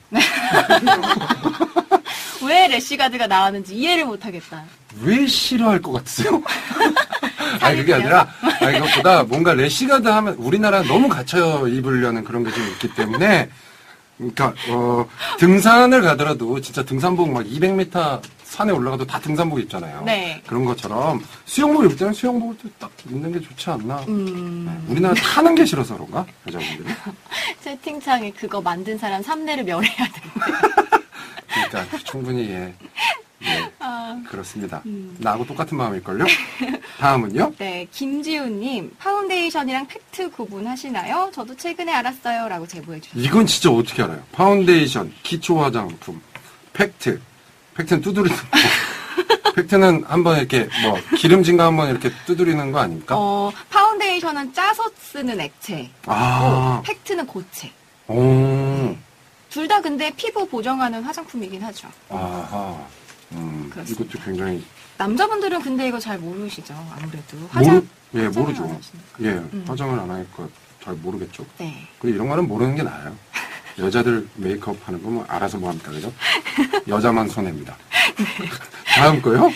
왜 래시가드가 나왔는지 이해를 못 하겠다. 왜 싫어할 것 같으세요? 아니, 그게 아니라, 아니, 그것보다 뭔가 래시가드 하면 우리나라는 너무 갇혀 입으려는 그런 게 좀 있기 때문에, 그러니까, 어, 등산을 가더라도 진짜 등산복 막 이백 미터 산에 올라가도 다 등산복 입잖아요. 네. 그런 것처럼 수영복 입을 때는 수영복을 또 딱 입는 게 좋지 않나. 음, 네, 우리나라 타는 게 싫어서 그런가? 여자분들이. 채팅창에 그거 만든 사람 삼례를 멸해야 돼. 그러니까 충분히 예. 예, 아, 그렇습니다. 음. 나하고 똑같은 마음일걸요? 다음은요? 네, 김지훈님, 파운데이션이랑 팩트 구분하시나요? 저도 최근에 알았어요. 라고 제보해 주셨어요. 이건 진짜 어떻게 알아요? 파운데이션, 기초 화장품, 팩트. 팩트는 두드리는 거. 팩트는 한번 이렇게 뭐 기름진 거 한번 이렇게 두드리는 거 아닙니까? 어, 파운데이션은 짜서 쓰는 액체. 아, 팩트는 고체. 오, 둘 다 근데 피부 보정하는 화장품이긴 하죠. 아하. 음, 그렇습니다. 이것도 굉장히 남자분들은 근데 이거 잘 모르시죠. 아무래도. 화장, 모르, 예, 화장을 모르죠. 안 하시니까. 예, 음. 화장을 안 하니까 잘 모르겠죠. 네. 그리고 이런 거는 모르는 게 나아요. 여자들 메이크업 하는 거 뭐 알아서 뭐 합니까, 그죠? 여자만 손해입니다. 다음 거요?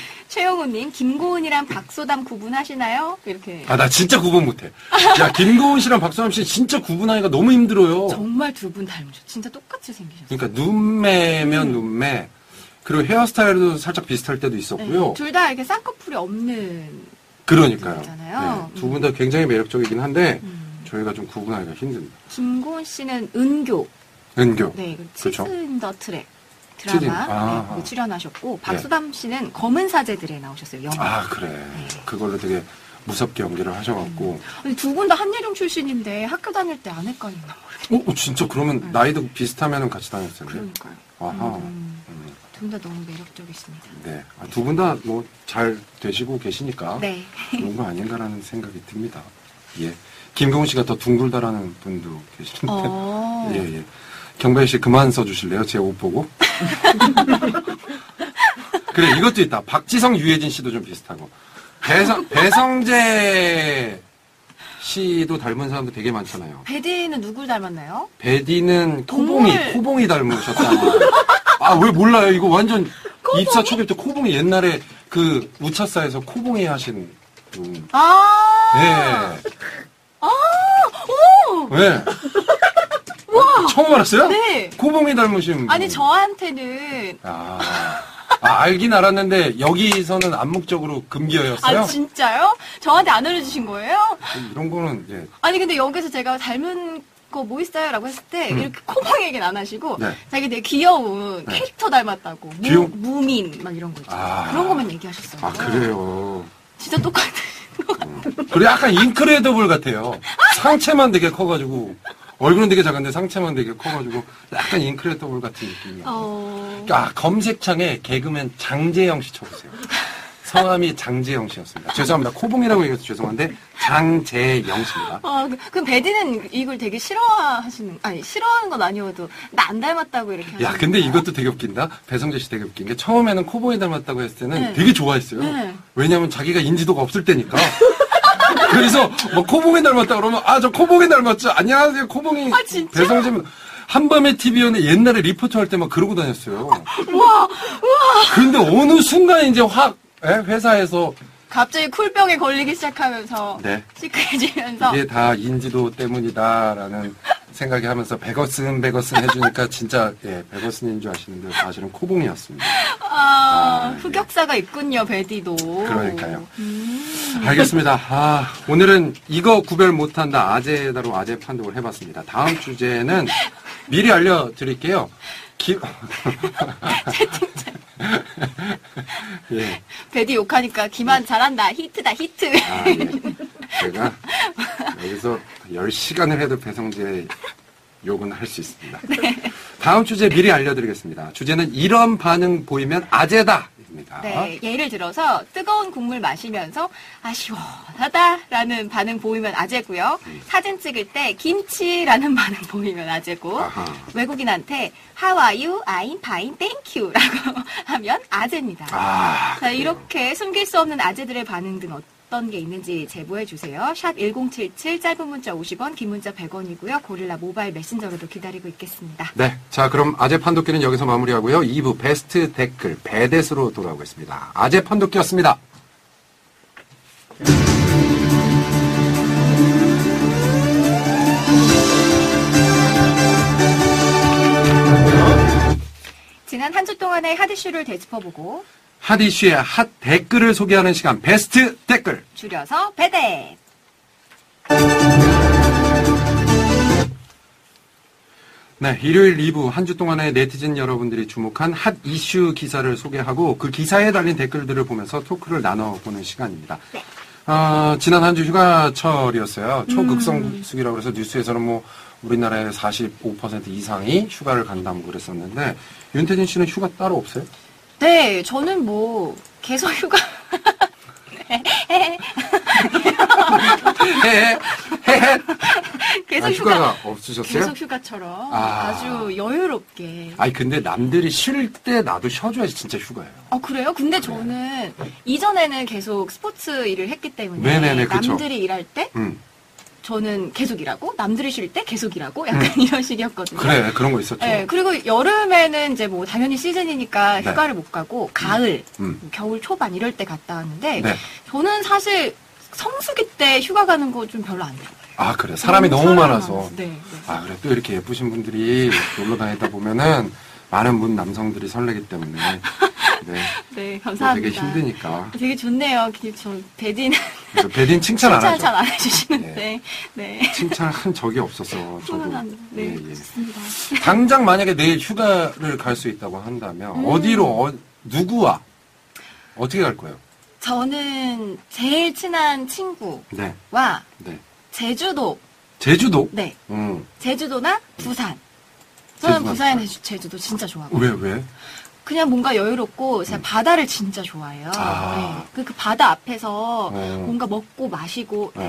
최영우님, 김고은이랑 박소담 구분하시나요? 이렇게. 아, 나 진짜 구분 못해. 야, 김고은 씨랑 박소담 씨 진짜 구분하기가 너무 힘들어요. 정말 두 분 닮으셨어요. 진짜 똑같이 생기셨어요. 그러니까 눈매면 눈매, 그리고 헤어스타일도 살짝 비슷할 때도 있었고요. 네, 둘 다 이렇게 쌍꺼풀이 없는. 그러니까요. 분이잖아요. 네, 두 분 다 굉장히 매력적이긴 한데 음. 저희가 좀 구분하기가 힘듭니다. 김고은 씨는 은교. 은교. 네, 그 그쵸. 치즈 인 더 트랙 치즈 인- 드라마 아. 네, 거기 출연하셨고 박소담 씨는 검은 사제들에 나오셨어요. 영화. 아, 그래. 그걸로 되게 무섭게 연기를 하셔갖고. 두 분 다 한예종 출신인데 학교 다닐 때 안 헷갈리나 모르겠어요. 어, 어, 진짜 그러면 나이도 비슷하면 같이 다녔을 텐데. 그러니까요. 아하. 음, 음, 두 분 다 너무 매력적이십니다. 네. 두 분 다 뭐 잘 되시고 계시니까 네. 그런 거 아닌가라는 생각이 듭니다. 예. 김경훈 씨가 더 둥글다라는 분도 계시는데. 어. 예, 예. 경배 씨 그만 써주실래요? 제 옷 보고. 그래, 이것도 있다. 박지성, 유해진 씨도 좀 비슷하고. 배성, 배성재 씨도 닮은 사람도 되게 많잖아요. 베디는 누굴 닮았나요? 베디는 동물. 코봉이, 코봉이 닮으셨다는. 아, 왜 몰라요? 이거 완전 이 차 초기 때 코봉이 옛날에 그 우차사에서 코봉이 하신 분. 아. 네. 아. 오. 네. 처음 알았어요? 네. 코봉이 닮으신 분. 아니 저한테는 아, 아, 알긴 알았는데 여기서는 암묵적으로 금기어였어요? 아 진짜요? 저한테 안 알려주신 거예요? 이런 거는 예. 아니 근데 여기서 제가 닮은 거 뭐 있어요? 라고 했을 때 음. 이렇게 코봉 얘기는 안 하시고 네. 자기 되게 귀여운 네. 캐릭터 닮았다고 무, 귀여운- 무민 막 이런 거 있죠. 아. 그런 것만 얘기하셨어요. 아, 그래요. 진짜 똑같은 거 그리고 약간 인크레더블 같아요. 상체만 되게 커가지고 얼굴은 되게 작은데 상체만 되게 커가지고 약간 인크레더블 같은 느낌이에요. 어... 아, 검색창에 개그맨 장재영 씨 쳐보세요. 성함이 장재영 씨였습니다. 죄송합니다. 코봉이라고 얘기해서 죄송한데 장재영 씨입니다. 아, 그- 그럼 베디는 이걸 되게 싫어하시는, 아니, 싫어하는 건 아니어도, 나 안 닮았다고 이렇게 하시는 야, 근데 건가요? 이것도 되게 웃긴다. 배성재 씨 되게 웃긴 게 처음에는 코봉이 닮았다고 했을 때는 네. 되게 좋아했어요. 네. 왜냐면 자기가 인지도가 없을 때니까. 그래서 뭐 코봉이 닮았다 그러면 아, 저 코봉이 닮았죠. 안녕하세요. 코봉이 아, 진짜? 배성재 한밤의 티비연에 옛날에 리포터 할 때 막 그러고 다녔어요. 우와, 우와! 근데 어느 순간 이제 확 예? 회사에서 갑자기 쿨병에 걸리기 시작하면서, 네. 시크해지면서, 이게 다 인지도 때문이다라는 생각이 하면서 베거슨 베거슨 해주니까 진짜 예, 베거슨인 줄 아시는데 사실은 코봉이었습니다. 아, 아, 예. 흑역사가 있군요, 베디도. 그러니까요. 음. 알겠습니다. 아, 오늘은 이거 구별 못한다 아재다로 아재 판독을 해봤습니다. 다음 주제는 미리 알려드릴게요. 기... 예. 베디 욕하니까 기만 잘한다, 히트다, 히트. 아, 예. 제가 여기서 열 시간을 해도 배성재 욕은 할 수 있습니다. 다음 주제 미리 알려드리겠습니다. 주제는 이런 반응 보이면 아재다. 입니다. 네, 예를 들어서 뜨거운 국물 마시면서 아 시원하다라는 반응 보이면 아재고요. 사진 찍을 때 김치라는 반응 보이면 아재고 아하. 외국인한테 How are you? I'm fine, thank you 라고 하면 아재입니다. 아, 자, 그래요. 이렇게 숨길 수 없는 아재들의 반응 등 어떤 게 있는지 제보해 주세요. 샵 일공칠칠 짧은 문자 오십 원, 긴 문자 백 원이고요. 고릴라 모바일 메신저로도 기다리고 있겠습니다. 네. 자, 그럼 아재 판독기는 여기서 마무리하고요. 이 부 베스트 댓글 배댓으로 돌아오겠습니다. 아재 판독기였습니다. 지난 한 주 동안의 핫 이슈를 되짚어보고 핫 이슈의 핫 댓글을 소개하는 시간 베스트 댓글. 줄여서 배댓. 네, 일요일 이 부 한 주 동안의 네티즌 여러분들이 주목한 핫 이슈 기사를 소개하고 그 기사에 달린 댓글들을 보면서 토크를 나눠보는 시간입니다. 네. 어, 지난 한 주 휴가철이었어요. 초극성수기라고 해서 뉴스에서는 뭐 우리나라의 사십오 퍼센트 이상이 휴가를 간다고 그랬었는데 윤태진 씨는 휴가 따로 없어요? 네, 저는 뭐 계속 휴가. 네. 헤헤 헤헤. 계속 아, 휴가. 휴가가 없으셨어요? 계속 휴가처럼 아. 아. 주 여유롭게. 아니 근데 남들이 쉴 때 나도 쉬어줘야지 진짜 휴가예요. 아 그래요? 근데 저는 이전에는 계속 스포츠 일을 했기 때문에 네네네, 그쵸. 남들이 일할 때 음. 저는 계속 일하고 남들이 쉴 때 계속 일하고 약간 이런 식이었거든요. 그래, 그런 거 있었죠. 네, 그리고 여름에는 이제 뭐 당연히 시즌이니까 네. 휴가를 못 가고 가을, 음. 뭐 겨울 초반 이럴 때 갔다 왔는데 네. 저는 사실 성수기 때 휴가 가는 거 좀 별로 안 좋아해요. 아, 그래. 사람이 너무 사람이 많아서. 많아서. 네, 네. 아, 그래. 또 이렇게 예쁘신 분들이 놀러 다니다 보면은 많은 분 남성들이 설레기 때문에. 네. 네, 감사합니다. 되게 힘드니까. 되게 좋네요. 저 베디는 그래서 배딘 칭찬 안 칭찬 하죠. 잘 안 해주시는데, 네. 칭찬한 적이 없어서 저도. 훈훈한, 네, 예, 예. 좋습니다. 당장 만약에 내일 휴가를 갈 수 있다고 한다면 음. 어디로 어, 누구와 어떻게 갈 거예요? 저는 제일 친한 친구와 네, 네. 제주도, 제주도. 네, 음. 제주도나 부산. 저는 제주도나 부산, 부산. 제주, 제주도 진짜 좋아하고. 왜 왜? 그냥 뭔가 여유롭고 제가 바다를 진짜 좋아해요. 음. 아. 네. 그, 그 바다 앞에서 어. 뭔가 먹고 마시고 네.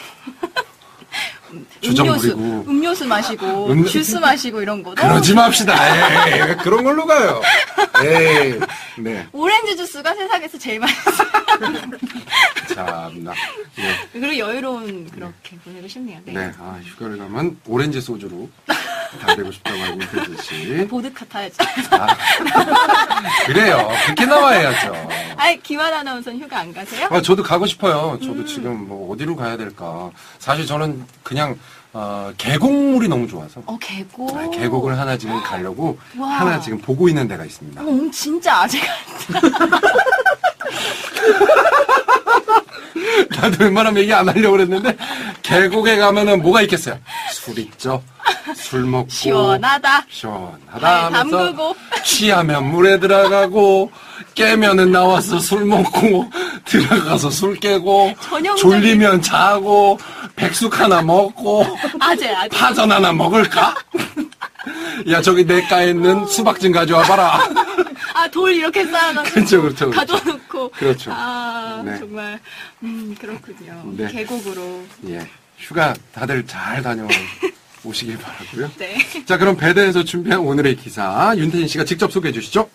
음료수, 주정 부리고. 음료수 마시고 음- 주스 마시고 이런 거. 그러지 맙시다. 에이, 왜 그런 걸로 가요. 에이, 네. 오렌지 주스가 세상에서 제일 맛있어요. 참나. 네. 그리고 여유로운 그렇게 보내고 싶네요. 네. 네. 아, 휴가를 가면 오렌지 소주로 달래고 싶다고 하는 윤태진 씨. 보드카 타야죠. 아, 그래요. 그렇게 나와야죠. 아니, 김한 아나운서는 휴가 안 가세요? 아, 저도 가고 싶어요. 저도 음. 지금 뭐 어디로 가야 될까. 사실 저는 그냥 어, 계곡물이 너무 좋아서 어, 계곡. 아, 계곡을 하나 지금 가려고 와. 하나 지금 보고 있는 데가 있습니다. 어, 진짜 아재 같다. 나도 웬만하면 얘기 안 하려고 그랬는데 계곡에 가면은 뭐가 있겠어요? 술 있죠. 술 먹고 시원하다. 시원하다 발 하면서 담그고. 취하면 물에 들어가고 깨면은 나와서 술 먹고 들어가서 술 깨고 전형적인- 졸리면 자고 백숙 하나 먹고 아재, 아재. 파전 하나 먹을까? 야 저기 내가에 있는 수박 좀 가져와 봐라. 아, 돌 이렇게 쌓아가지고. 그렇죠, 그렇죠, 그렇죠. 가져놓고. 그렇죠. 아, 네. 정말. 음, 그렇군요. 네. 계곡으로. 예, 휴가 다들 잘 다녀오시길 바라고요. 네. 자, 그럼 배대에서 준비한 오늘의 기사 윤태진 씨가 직접 소개해 주시죠.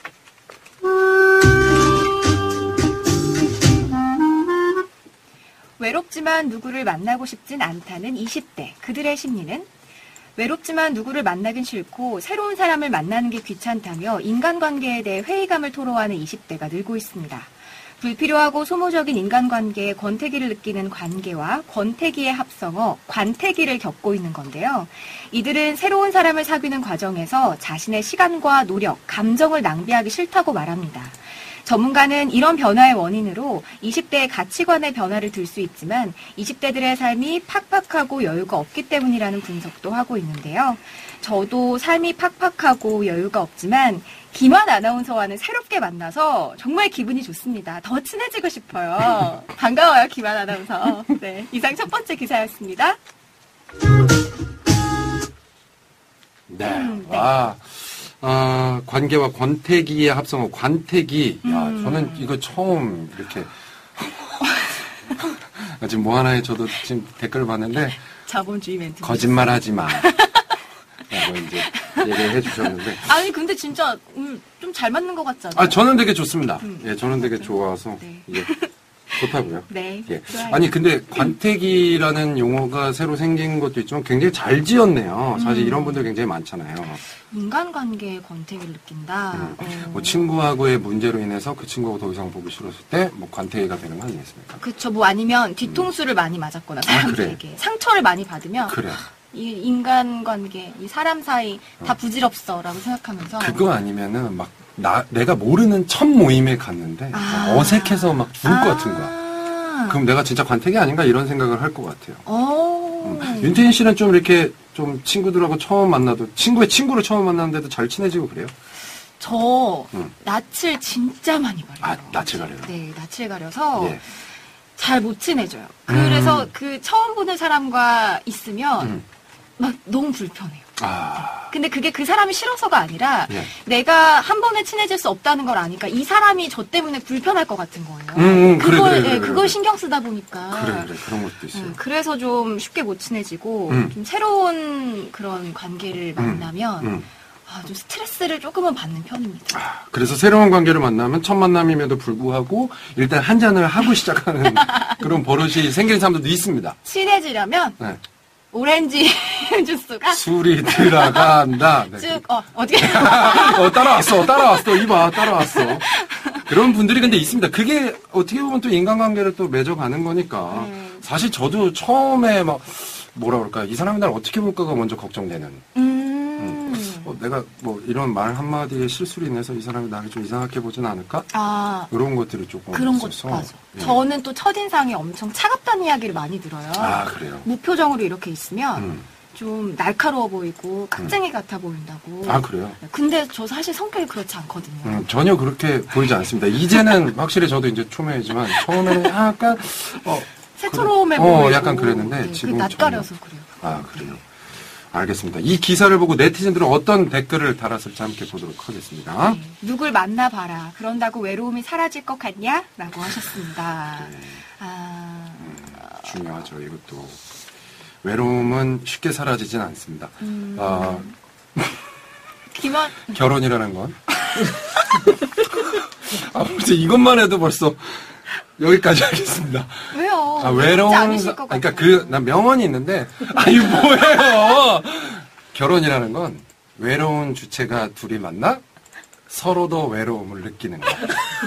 외롭지만 누구를 만나고 싶진 않다는 이십 대. 그들의 심리는? 외롭지만 누구를 만나긴 싫고 새로운 사람을 만나는 게 귀찮다며 인간관계에 대해 회의감을 토로하는 이십 대가 늘고 있습니다. 불필요하고 소모적인 인간관계에 권태기를 느끼는 관계와 권태기의 합성어, 관태기를 겪고 있는 건데요. 이들은 새로운 사람을 사귀는 과정에서 자신의 시간과 노력, 감정을 낭비하기 싫다고 말합니다. 전문가는 이런 변화의 원인으로 이십 대의 가치관의 변화를 들 수 있지만 이십 대들의 삶이 팍팍하고 여유가 없기 때문이라는 분석도 하고 있는데요. 저도 삶이 팍팍하고 여유가 없지만 김한 아나운서와는 새롭게 만나서 정말 기분이 좋습니다. 더 친해지고 싶어요. 반가워요, 김한 아나운서. 네, 이상 첫 번째 기사였습니다. 네. 음, 네. 와, 아, 관계와 권태기의 합성어, 관태기. 야, 음. 저는 이거 처음 이렇게. 지금 뭐 하나에 저도 지금 댓글을 봤는데, 자본주의 멘트. 거짓말 하지 마. 라고 이제 얘기를 해주셨는데. 아니, 근데 진짜 음, 좀 잘 맞는 것 같지 않아요? 아, 저는 되게 좋습니다. 음. 예, 저는 되게 좋아서. 네. 예, 좋다고요. 네. 예. 좋아요. 아니, 근데 관태기라는 용어가 새로 생긴 것도 있지만 굉장히 잘 지었네요. 사실 음. 이런 분들 굉장히 많잖아요. 인간관계에 권태기를 느낀다. 음. 어. 뭐 친구하고의 문제로 인해서 그 친구하고 더 이상 보기 싫었을 때 뭐 관태기가 되는 거 아니겠습니까? 그쵸, 뭐 아니면 뒤통수를 많이 맞았거나 사람들에게 상처를 많이 받으면 그래. 이 인간관계, 이 사람 사이 다 부질없어라고 생각하면서 그거 아니면은 막 나, 내가 모르는 첫 모임에 갔는데 아. 어색해서 막 죽을 것 같은 거야. 거야. 그럼 내가 진짜 관태기 아닌가 이런 생각을 할 것 같아요. 어. 음. 윤태인 씨는 좀 이렇게 좀 친구들하고 처음 만나도 친구의 친구를 처음 만났는데도 잘 친해지고 그래요? 저 음. 낯을 진짜 많이 가려요. 아, 낯을 가려요? 네, 낯을 가려서 예. 잘 못 친해져요. 그래서 음. 그 처음 보는 사람과 있으면 음. 막 너무 불편해요. 아, 근데 그게 그 사람이 싫어서가 아니라 예. 내가 한 번에 친해질 수 없다는 걸 아니까 이 사람이 저 때문에 불편할 것 같은 거예요. 음, 음, 그래, 그걸, 그래, 예, 그래, 그래, 그걸 그래. 신경 쓰다 보니까. 그래, 그래. 그런 것도 있어요. 음, 그래서 좀 쉽게 못 친해지고 음. 좀 새로운 그런 관계를 만나면 음. 아, 좀 스트레스를 조금은 받는 편입니다. 아, 그래서 새로운 관계를 만나면 첫 만남임에도 불구하고 일단 한 잔을 하고 시작하는 그런 버릇이 생기는 사람들도 있습니다. 친해지려면 네. 오렌지 주스가 술이 들어간다. 네. 쭉, 어, 어떻게. 어, 따라왔어, 따라왔어, 이봐, 따라왔어. 그런 분들이 근데 있습니다. 그게 어떻게 보면 또 인간관계를 또 맺어가는 거니까. 네. 사실 저도 처음에 막, 뭐라 그럴까, 이 사람이 날 어떻게 볼까가 먼저 걱정되는. 음. 어, 내가 뭐 이런 말 한마디에 실수로 인해서 이 사람이 나를 좀 이상하게 보진 않을까? 아. 이런 것들이 조금. 그런 것도 있어서. 맞아. 예. 저는 또 첫인상이 엄청 차갑다는 이야기를 많이 들어요. 아, 그래요? 무표정으로 이렇게 있으면 음. 좀 날카로워 보이고 깍쟁이 같아 보인다고. 아, 그래요? 근데 저 사실 성격이 그렇지 않거든요. 음, 전혀 그렇게 보이지 않습니다. 이제는 확실히 저도 이제 초면이지만 처음에는 약간 어, 새초롬해 그래- 어, 보이고. 약간 그랬는데 네, 지금 그 낯가려서 그래요. 아, 그래요. 알겠습니다. 이 기사를 보고 네티즌들은 어떤 댓글을 달았을지 함께 보도록 하겠습니다. 네. 누굴 만나봐라. 그런다고 외로움이 사라질 것 같냐? 라고 하셨습니다. 네. 아, 중요하죠, 이것도. 외로움은 쉽게 사라지진 않습니다. 음. 아, 김원, 결혼이라는 건. 아, 벌써 이것만 해도 벌써 여기까지 하겠습니다. 왜요? 아, 외롭지 외로운, 않으실 것 그러니까 같아요. 그, 난 명언이 있는데, 아니, 뭐예요? 결혼이라는 건 외로운 주체가 둘이 만나 서로도 외로움을 느끼는 거야.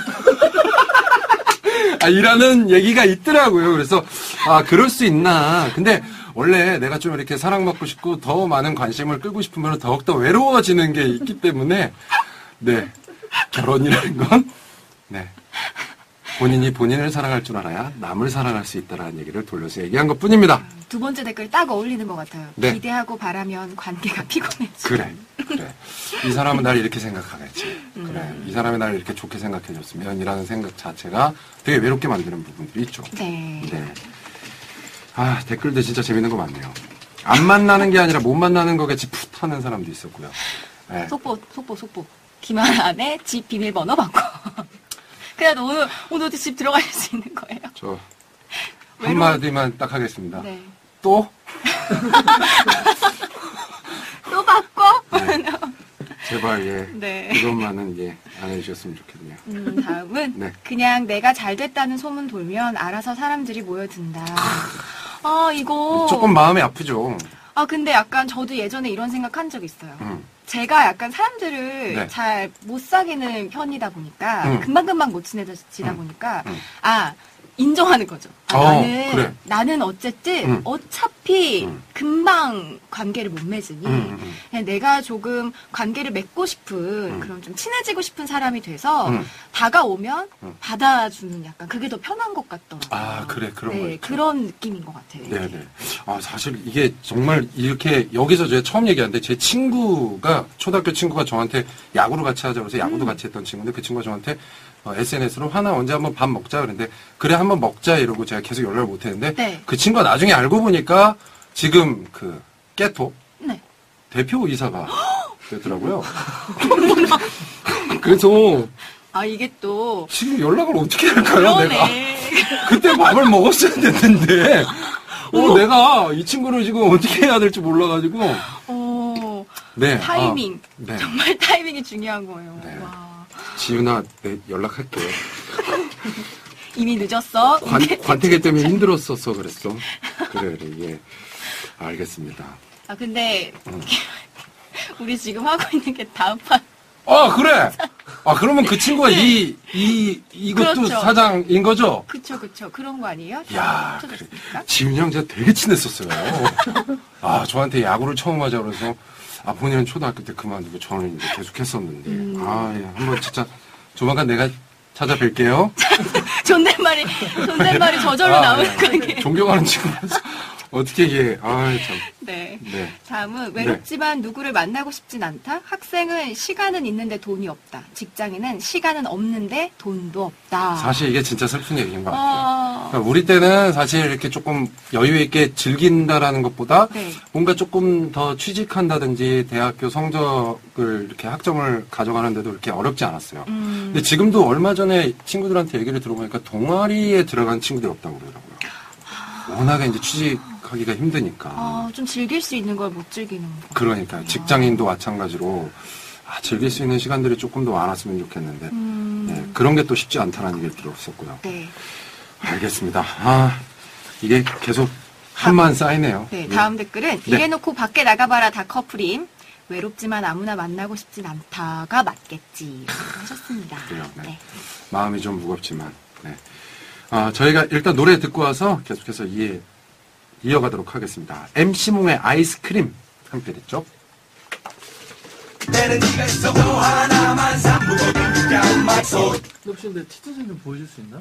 아, 이라는 얘기가 있더라고요. 그래서, 아, 그럴 수 있나. 근데 원래 내가 좀 이렇게 사랑받고 싶고 더 많은 관심을 끌고 싶으면 더욱더 외로워지는 게 있기 때문에, 네. 결혼이라는 건, 네. 본인이 본인을 사랑할 줄 알아야 남을 사랑할 수 있다라는 얘기를 돌려서 얘기한 것 뿐입니다. 두 번째 댓글 딱 어울리는 것 같아요. 네. 기대하고 바라면 관계가 피곤해져. 그래, 그래. 이 사람은 날 이렇게 생각하겠지. 음. 그래. 이 사람이 날 이렇게 좋게 생각해줬으면 이라는 생각 자체가 되게 외롭게 만드는 부분들이 있죠. 네. 네. 아, 댓글도 진짜 재밌는 거 많네요. 안 만나는 게 아니라 못 만나는 거겠지 풋 하는 사람도 있었고요. 네. 속보, 속보, 속보. 김하란의 집 비밀번호 바꿔. 그래도 오늘, 오늘 어디 집 들어가실 수 있는 거예요. 저, 외로운- 한마디만 딱 하겠습니다. 네. 또? 또 바꿔? 네. 제발, 예. 네. 이것만은, 예, 안 해주셨으면 좋겠네요. 음, 다음은 네. 그냥 내가 잘 됐다는 소문 돌면 알아서 사람들이 모여든다. 아, 이거. 조금 마음이 아프죠. 아, 근데 약간 저도 예전에 이런 생각한 적 있어요. 음. 제가 약간 사람들을 네. 잘 못 사귀는 편이다 보니까 음. 금방금방 못 친해지다 음. 보니까 음. 아 인정하는 거죠. 아, 어, 나는 그래. 나는 어쨌든 음. 어차피 음. 금방 관계를 못 맺으니 음, 음, 음. 그냥 내가 조금 관계를 맺고 싶은 음. 그런 좀 친해지고 싶은 사람이 돼서 음. 다가오면 음. 받아주는 약간 그게 더 편한 것 같더라고요. 아, 그래, 그런 거 네, 있죠. 그런 느낌인 것 같아요. 이게. 네네. 아, 사실 이게 정말 이렇게 여기서 제가 처음 얘기하는데 제 친구가, 초등학교 친구가 저한테 야구를 같이 하자고 해서 야구도 음. 같이 했던 친구인데 그 친구가 저한테 어, 에스엔에스로 하나 언제 한번 밥 먹자 그랬는데 그래 한번 먹자 이러고 제가 계속 연락을 못 했는데 네. 그 친구가 나중에 알고 보니까 지금 그 깨토 네. 대표 이사가 되더라고요. 그래서 아 이게 또 지금 연락을 어떻게 할까요? 내가 그러네. 그때 밥을 먹었어야 됐는데 어, 내가 이 친구를 지금 어떻게 해야 될지 몰라가지고 어, 네 타이밍. 아, 네. 정말 타이밍이 중요한 거예요. 네. 와. 지윤아 네, 연락할게. 이미 늦었어. 관, 관태계 때문에 힘들었었어 그랬어. 그래 그래 예 알겠습니다. 아 근데 음. 우리 지금 하고 있는 게 다음 판. 아 그래. 아 그러면 그 친구가 네. 이 이 이것도 그렇죠. 사장인 거죠? 그쵸 그쵸 그런 거 아니에요? 야, 그래. 합쳐졌습니까? 지훈이 형 제가 되게 친했었어요. 아, 저한테 야구를 처음 하자 그래서, 아, 본인은 초등학교 때 그만두고 저는 이제 계속 했었는데, 음. 아, 예, 한번 진짜, 조만간 내가 찾아뵐게요. 존댓말이 존댓말이 저절로 아, 나오는 예. 거예요. 존경하는 친구라서, 어떻게, 예, 아, 참. 네. 네. 다음은 외롭지만 누구를 만나고 싶진 않다. 학생은 시간은 있는데 돈이 없다. 직장인은 시간은 없는데 돈도 없다. 사실 이게 진짜 슬픈 얘기인 것 같아요. 어... 그러니까 우리 때는 사실 이렇게 조금 여유 있게 즐긴다라는 것보다 네. 뭔가 조금 더 취직한다든지 대학교 성적을 이렇게 학점을 가져가는데도 이렇게 어렵지 않았어요. 음... 근데 지금도 얼마 전에 친구들한테 얘기를 들어보니까 동아리에 들어간 친구들이 없다고 그러더라고요. 워낙에 이제 취직하기가 힘드니까. 아, 좀 즐길 수 있는 걸 못 즐기는 거. 그러니까 직장인도 마찬가지로 아, 즐길 수 있는 시간들이 조금 더 많았으면 좋겠는데 음... 네, 그런 게 또 쉽지 않다는 얘기를 들었었고요. 네. 알겠습니다. 아, 이게 계속 한만 쌓이네요. 네, 다음 댓글은 네. 이래놓고 밖에 나가봐라 다 커플임. 외롭지만 아무나 만나고 싶진 않다가 맞겠지 하셨습니다. 그래요, 네. 네. 마음이 좀 무겁지만. 네. 아, 저희가 일단 노래 듣고 와서 계속해서 이해, 이어가도록 하겠습니다. 엠씨몽의 아이스크림 함께 듣죠. 혹시 근데 티저좀 좀 보여줄 수 있나?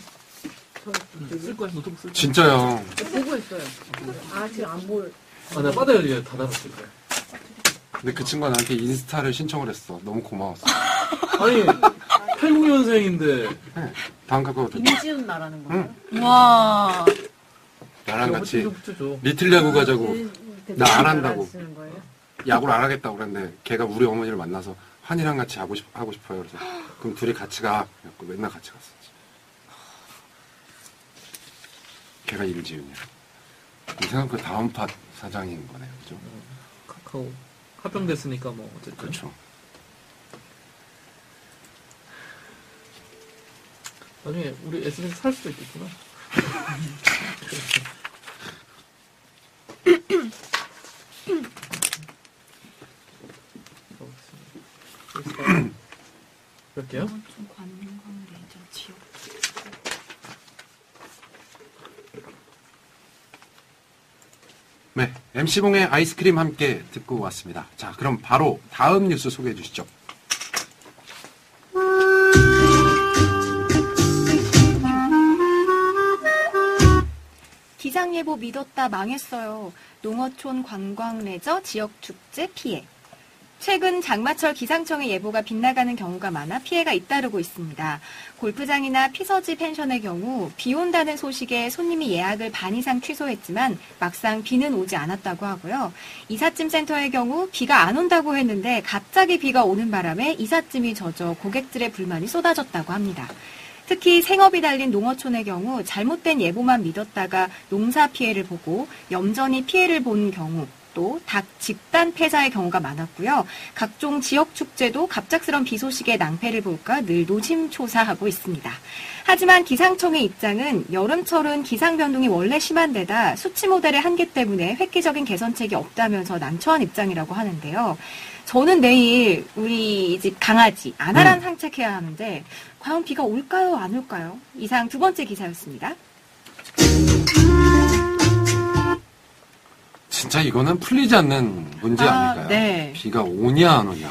쓸 거야? 노트북 쓸 거야? 진짜요. 보고 있어요. 아, 지금 안 보여. 아, 내가 바다에 닫아놨을 거야. 근데 그 친구가 나한테 인스타를 신청을 했어. 너무 고마웠어. 아니, 팔십 년생인데. 네. 다음 갖고 임지훈 나라는 거예요? 와. 나랑 같이 좀 붙여줘. 리틀 야구 가자고 나 안 한다고. 쓰는 거예요? 야구를 안 하겠다고 그랬는데 걔가 우리 어머니를 만나서 환이랑 같이 하고, 싶, 하고 싶어요. 그래서 그럼 둘이 같이 가. 그래갖고 맨날 같이 갔었지. 걔가 임지훈이야. 생각보다 다음 팟 사장인 거네요. 그죠? 카카오. 합병됐으니까 뭐, 어쨌든. 그렇죠. 나중에 우리 에스엔에스 살 수도 있겠구나. 그럴게요. 좀 관광레저 지역. 네, 엠씨봉의 아이스크림 함께 듣고 왔습니다. 자, 그럼 바로 다음 뉴스 소개해 주시죠. 기상예보 믿었다 망했어요. 농어촌 관광레저 지역축제 피해. 최근 장마철 기상청의 예보가 빗나가는 경우가 많아 피해가 잇따르고 있습니다. 골프장이나 피서지 펜션의 경우 비 온다는 소식에 손님이 예약을 반 이상 취소했지만 막상 비는 오지 않았다고 하고요. 이삿짐 센터의 경우 비가 안 온다고 했는데 갑자기 비가 오는 바람에 이삿짐이 젖어 고객들의 불만이 쏟아졌다고 합니다. 특히 생업이 달린 농어촌의 경우 잘못된 예보만 믿었다가 농사 피해를 보고 염전이 피해를 본 경우 또 닭 집단 폐사의 경우가 많았고요. 각종 지역 축제도 갑작스런 비 소식에 낭패를 볼까 늘 노심초사하고 있습니다. 하지만 기상청의 입장은 여름철은 기상 변동이 원래 심한 데다 수치 모델의 한계 때문에 획기적인 개선책이 없다면서 난처한 입장이라고 하는데요. 저는 내일 우리 집 강아지 아나랑 음. 산책해야 하는데 과연 비가 올까요 안 올까요? 이상 두 번째 기사였습니다. 진짜 이거는 풀리지 않는 문제 아, 아닐까요? 네. 비가 오냐 안 오냐.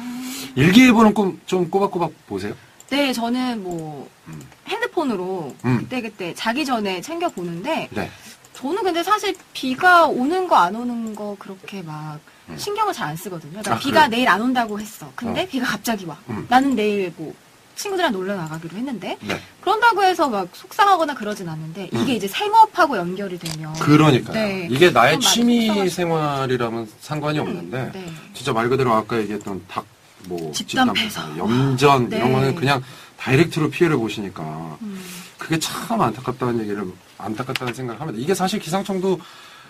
일기예보는 좀, 좀 꼬박꼬박 보세요. 네, 저는 뭐 음. 핸드폰으로 음. 그때그때 자기 전에 챙겨 보는데 네. 저는 근데 사실 비가 오는 거 안 오는 거 그렇게 막 음. 신경을 잘 안 쓰거든요. 그러니까 아, 비가 그래요? 내일 안 온다고 했어. 근데 어. 비가 갑자기 와. 음. 나는 내일 뭐 친구들이랑 놀러 나가기로 했는데 네. 그런다고 해서 막 속상하거나 그러진 않는데 이게 음. 이제 생업하고 연결이 되면 그러니까요. 네. 이게 나의 좀 많이 취미 속상하시죠. 생활이라면 상관이 음, 없는데 네. 진짜 말 그대로 아까 얘기했던 닭, 뭐 집단 집단 폐사. 폐사, 염전 네. 이런 거는 그냥 다이렉트로 피해를 보시니까 음. 그게 참 안타깝다는 얘기를 안타깝다는 생각을 합니다. 이게 사실 기상청도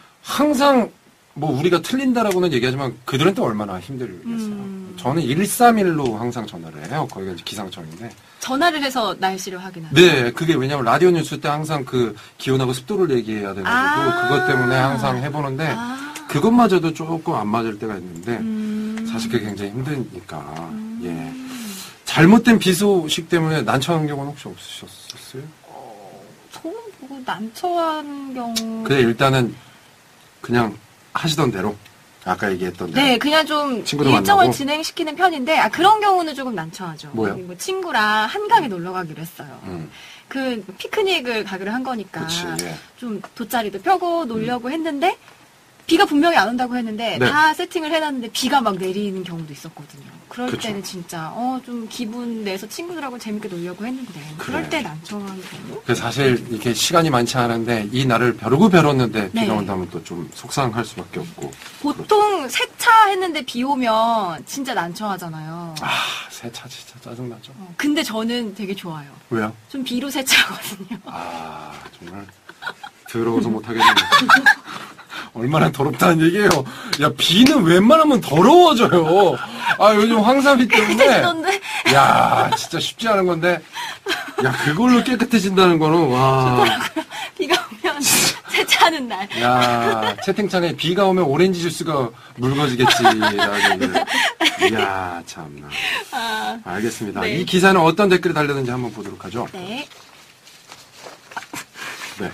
항상 뭐 우리가 틀린다라고는 얘기하지만 그들은 또 얼마나 힘들겠어요. 음. 저는 일삼일로 항상 전화를 해요. 거기가 이제 기상청인데. 전화를 해서 날씨를 확인하는 네, 그게 왜냐면 라디오 뉴스 때 항상 그 기온하고 습도를 얘기해야 돼가지고 아. 그것 때문에 항상 해보는데 아. 그것마저도 조금 안 맞을 때가 있는데 음. 사실 그게 굉장히 힘드니까 음. 예 잘못된 비 소식 때문에 난처한 경우는 혹시 없으셨어요? 저는 뭐 난처한 경우 근데 일단은 그냥 하시던 대로 아까 얘기했던 대로 네, 그냥 좀 친구도 일정을 만나고? 진행시키는 편인데, 아, 그런 경우는 조금 난처하죠. 뭐요? 뭐 친구랑 한강에 놀러 가기로 했어요. 음, 그 피크닉을 가기로 한 거니까 그치, 예. 좀 돗자리도 펴고 놀려고 했는데 비가 분명히 안 온다고 했는데 네. 다 세팅을 해놨는데 비가 막 내리는 경우도 있었거든요. 그럴 그쵸. 때는 진짜 어 좀 기분 내서 친구들하고 재밌게 놀려고 했는데 그럴 그래. 때 난처한 경우. 그 사실 이렇게 시간이 많지 않은데 이 날을 벼르고 벼렀는데 네. 비가 온다면 또 좀 속상할 수밖에 없고 보통 세차 했는데 비 오면 진짜 난처하잖아요. 아 세차 진짜 짜증나죠. 어, 근데 저는 되게 좋아요. 왜요? 좀 비로 세차하거든요. 아 정말 더러워서 못하겠네요. 얼마나 더럽다는 얘기예요. 야, 비는 웬만하면 더러워져요. 아, 요즘 황사비 때문에. 깨끗해지던데? 야, 진짜 쉽지 않은 건데. 야, 그걸로 깨끗해진다는 거는, 와. 비가 오면 세차하는 날. 야, 채팅창에 비가 오면 오렌지 주스가 묽어지겠지. 라고 얘기를. 이야, 참나. 아, 알겠습니다. 네. 이 기사는 어떤 댓글이 달렸는지 한번 보도록 하죠. 네. 네.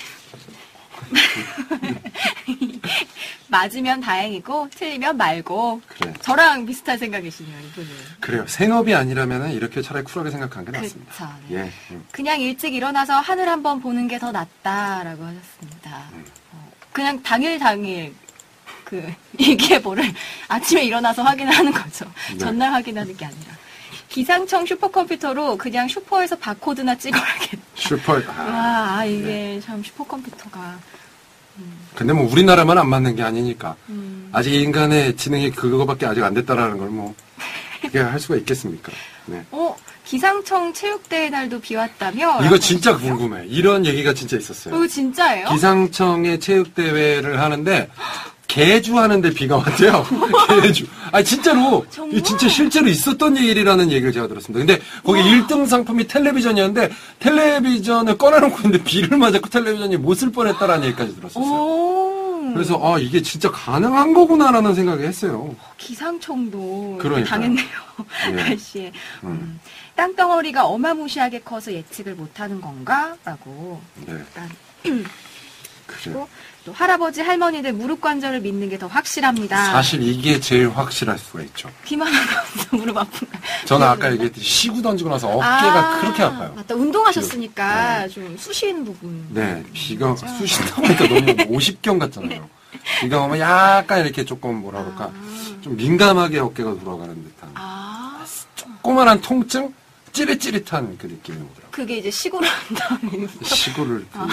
맞으면 다행이고 틀리면 말고. 그래. 저랑 비슷한 생각이시네요, 이분은. 그래요. 생업이 아니라면 이렇게 차라리 쿨하게 생각한 게 낫습니다. 그쵸, 네. 예. 음. 그냥 일찍 일어나서 하늘 한번 보는 게 더 낫다라고 하셨습니다. 음. 어, 그냥 당일 당일 그 일기예보를 아침에 일어나서 확인하는 거죠. 네. 전날 확인하는 게 아니라. 기상청 슈퍼컴퓨터로 그냥 슈퍼에서 바코드나 찍어야겠다. 슈퍼. 아, 와, 아, 이게 네. 참 슈퍼컴퓨터가. 근데 뭐 우리나라만 안 맞는 게 아니니까. 음, 아직 인간의 지능이 그거밖에 아직 안 됐다라는 걸 뭐, 그게 할 수가 있겠습니까? 네. 어, 기상청 체육대회 날도 비 왔다며? 이거 진짜 궁금해. 이런 얘기가 진짜 있었어요. 이거 진짜예요? 기상청의 체육대회를 하는데, 개주 하는데 비가 왔대요. 개주. 아 진짜로. 정말? 이 진짜 실제로 있었던 일이라는 얘기를 제가 들었습니다. 근데 거기 일 등 상품이 텔레비전이었는데, 텔레비전을 꺼내놓고 있는데 비를 맞았고 텔레비전이 못 쓸 뻔했다라는 얘기까지 들었었어요. 오. 그래서 아 이게 진짜 가능한 거구나라는 생각을 했어요. 기상청도 이렇게 그러니까요. 당했네요. 예. 날씨에. 음. 음. 땅덩어리가 어마무시하게 커서 예측을 못하는 건가? 라고. 네. 약간. 그래요. 또 할아버지 할머니들 무릎 관절을 믿는 게 더 확실합니다. 사실 이게 제일 확실할 수가 있죠. 비만 와서 무릎 아픈가? 저는 아까 얘기했듯이 시구 던지고 나서 어깨가 그렇게 아파요. 맞다. 운동하셨으니까 네. 좀 쑤신 부분. 네, 비가 맞죠? 쑤신다고 하니까 너무 오십 경 같잖아요. 비가 오면 약간 이렇게 조금 뭐라 그럴까 아. 좀 민감하게 어깨가 돌아가는 듯한 아. 조그만한 통증, 찌릿찌릿한 그 느낌이 오더라고요. 그게 이제 시구를 한다는. 시구를 그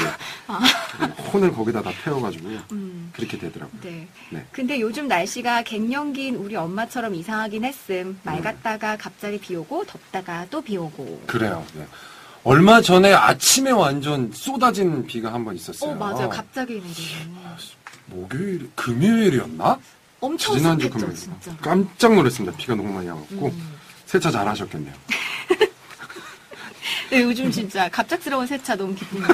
혼을 거기다 다 태워가지고 음. 그렇게 되더라고요. 네. 네. 근데 요즘 날씨가 갱년기인 우리 엄마처럼 이상하긴 했음. 맑았다가 갑자기 비 오고 덥다가 또 비 오고. 그래요. 네. 얼마 전에 아침에 완전 쏟아진 비가 한 번 있었어요. 어, 맞아요. 갑자기 내리네. 목요일, 금요일이었나? 엄청 지난주 습했죠, 금요일. 진짜. 깜짝 놀랐습니다. 비가 너무 많이 와갖고. 음. 세차 잘 하셨겠네요. 네, 요즘 진짜 갑작스러운 세차 너무 기쁩니다.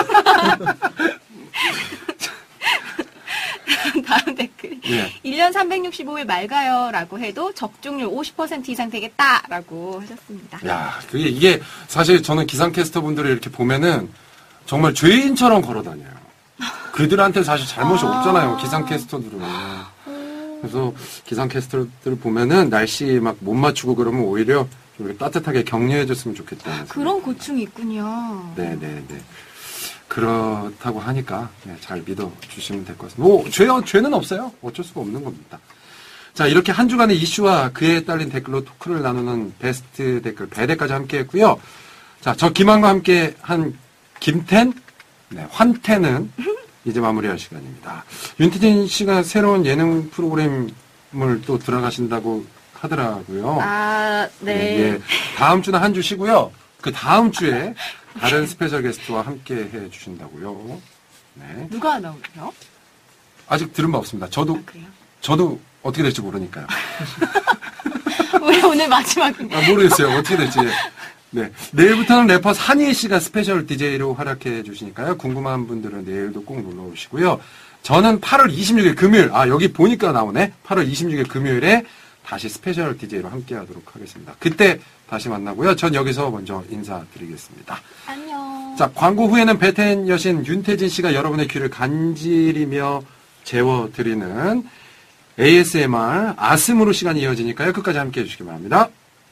다음 댓글. 예. 일 년 삼백육십오 일 맑아요 라고 해도 적중률 오십 퍼센트 이상 되겠다라고 하셨습니다. 야, 그게, 이게, 사실 저는 기상캐스터 분들을 이렇게 보면은 정말 죄인처럼 걸어 다녀요. 그들한테 사실 잘못이 아. 없잖아요, 기상캐스터들은. 그래서 기상캐스터들 보면은 날씨 막 못 맞추고 그러면 오히려 좀 이렇게 따뜻하게 격려해줬으면 좋겠다. 그런 고충이 있군요. 네네네. 그렇다고 하니까 네, 잘 믿어주시면 될 것 같습니다. 뭐, 죄, 죄는 없어요. 어쩔 수가 없는 겁니다. 자, 이렇게 한 주간의 이슈와 그에 딸린 댓글로 토크를 나누는 베스트 댓글 배대까지 함께 했고요. 자, 저 김한과 함께 한 김텐, 네, 환텐은 이제 마무리할 시간입니다. 윤태진 씨가 새로운 예능 프로그램을 또 들어가신다고 하더라고요. 아, 네. 네, 예. 다음 주는 한 주 쉬고요. 그 다음 주에 다른 스페셜 게스트와 함께 해 주신다고요. 네. 누가 나오죠? 아직 들은 바 없습니다. 저도, 아, 그래요? 저도 어떻게 될지 모르니까요. 우리 오늘 마지막인가? 아, 모르겠어요. 어떻게 될지. 네. 내일부터는 래퍼 산희 씨가 스페셜 디제이로 활약해 주시니까요. 궁금한 분들은 내일도 꼭 놀러 오시고요. 저는 팔월 이십육일 금요일, 아, 여기 보니까 나오네. 팔월 이십육일 금요일에 다시 스페셜 디제이로 함께 하도록 하겠습니다. 그때 다시 만나고요. 전 여기서 먼저 인사드리겠습니다. 안녕. 자, 광고 후에는 베텐 여신 윤태진 씨가 여러분의 귀를 간지리며 재워드리는 에이에스엠알 아스무르 시간이 이어지니까요. 끝까지 함께 해주시기 바랍니다.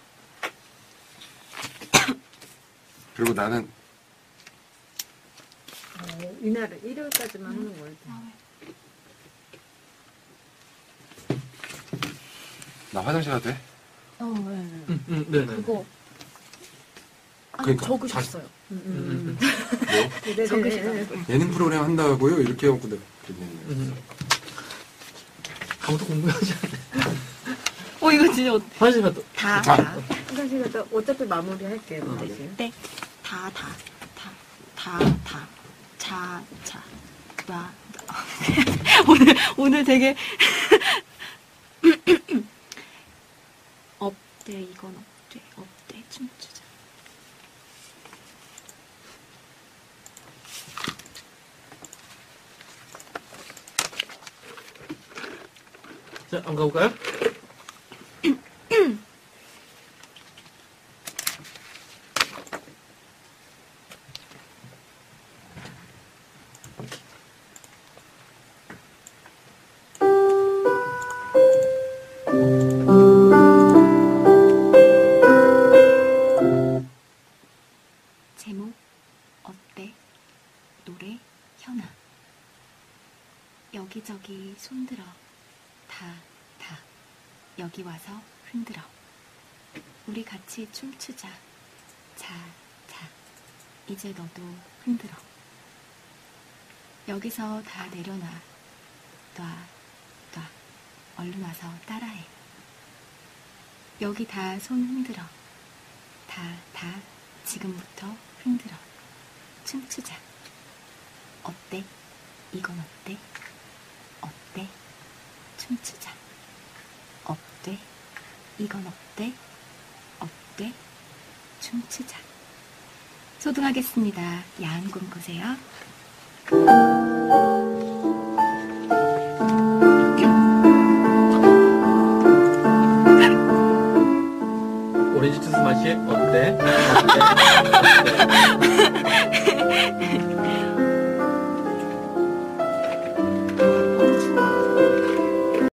그리고 나는 어, 이날은 일요일까지만 하는 거예요. 나 화장실 가도 돼? 어, 네. 음, 음, 네네. 그거 아니, 그러니까 적으셨어요. 음, 음, 뭐요? 네, 네, 네. 예능 프로그램 한다고요? 이렇게 해갖고 내가 그랬네. 음. 아무도 궁금하지 않네. 어, 이거 진짜 어- 화장실 갔다. 다, 아. 다. 화장실 갔다 어차피 마무리할게요. 어, 대신. 네. 다, 다, 다, 다, 다. 자, 자, 와. 오늘, 오늘 되게. 업대, 이건 업대, 업대, 춤추자. 자, 한번 가볼까요? 제목, 어때? 노래, 현아. 여기저기 손들어. 다, 다. 여기 와서 흔들어. 우리 같이 춤추자. 자, 자. 이제 너도 흔들어. 여기서 다 내려놔. 놔, 놔. 얼른 와서 따라해. 여기 다 손 흔들어. 다, 다. 지금부터 흔들어. 춤추자. 어때? 이건 어때? 어때? 춤추자. 어때? 이건 어때? 어때? 춤추자. 소등하겠습니다. 야한 꿈 꾸세요. 오렌지 주스 맛이 어때? 어때? 어때?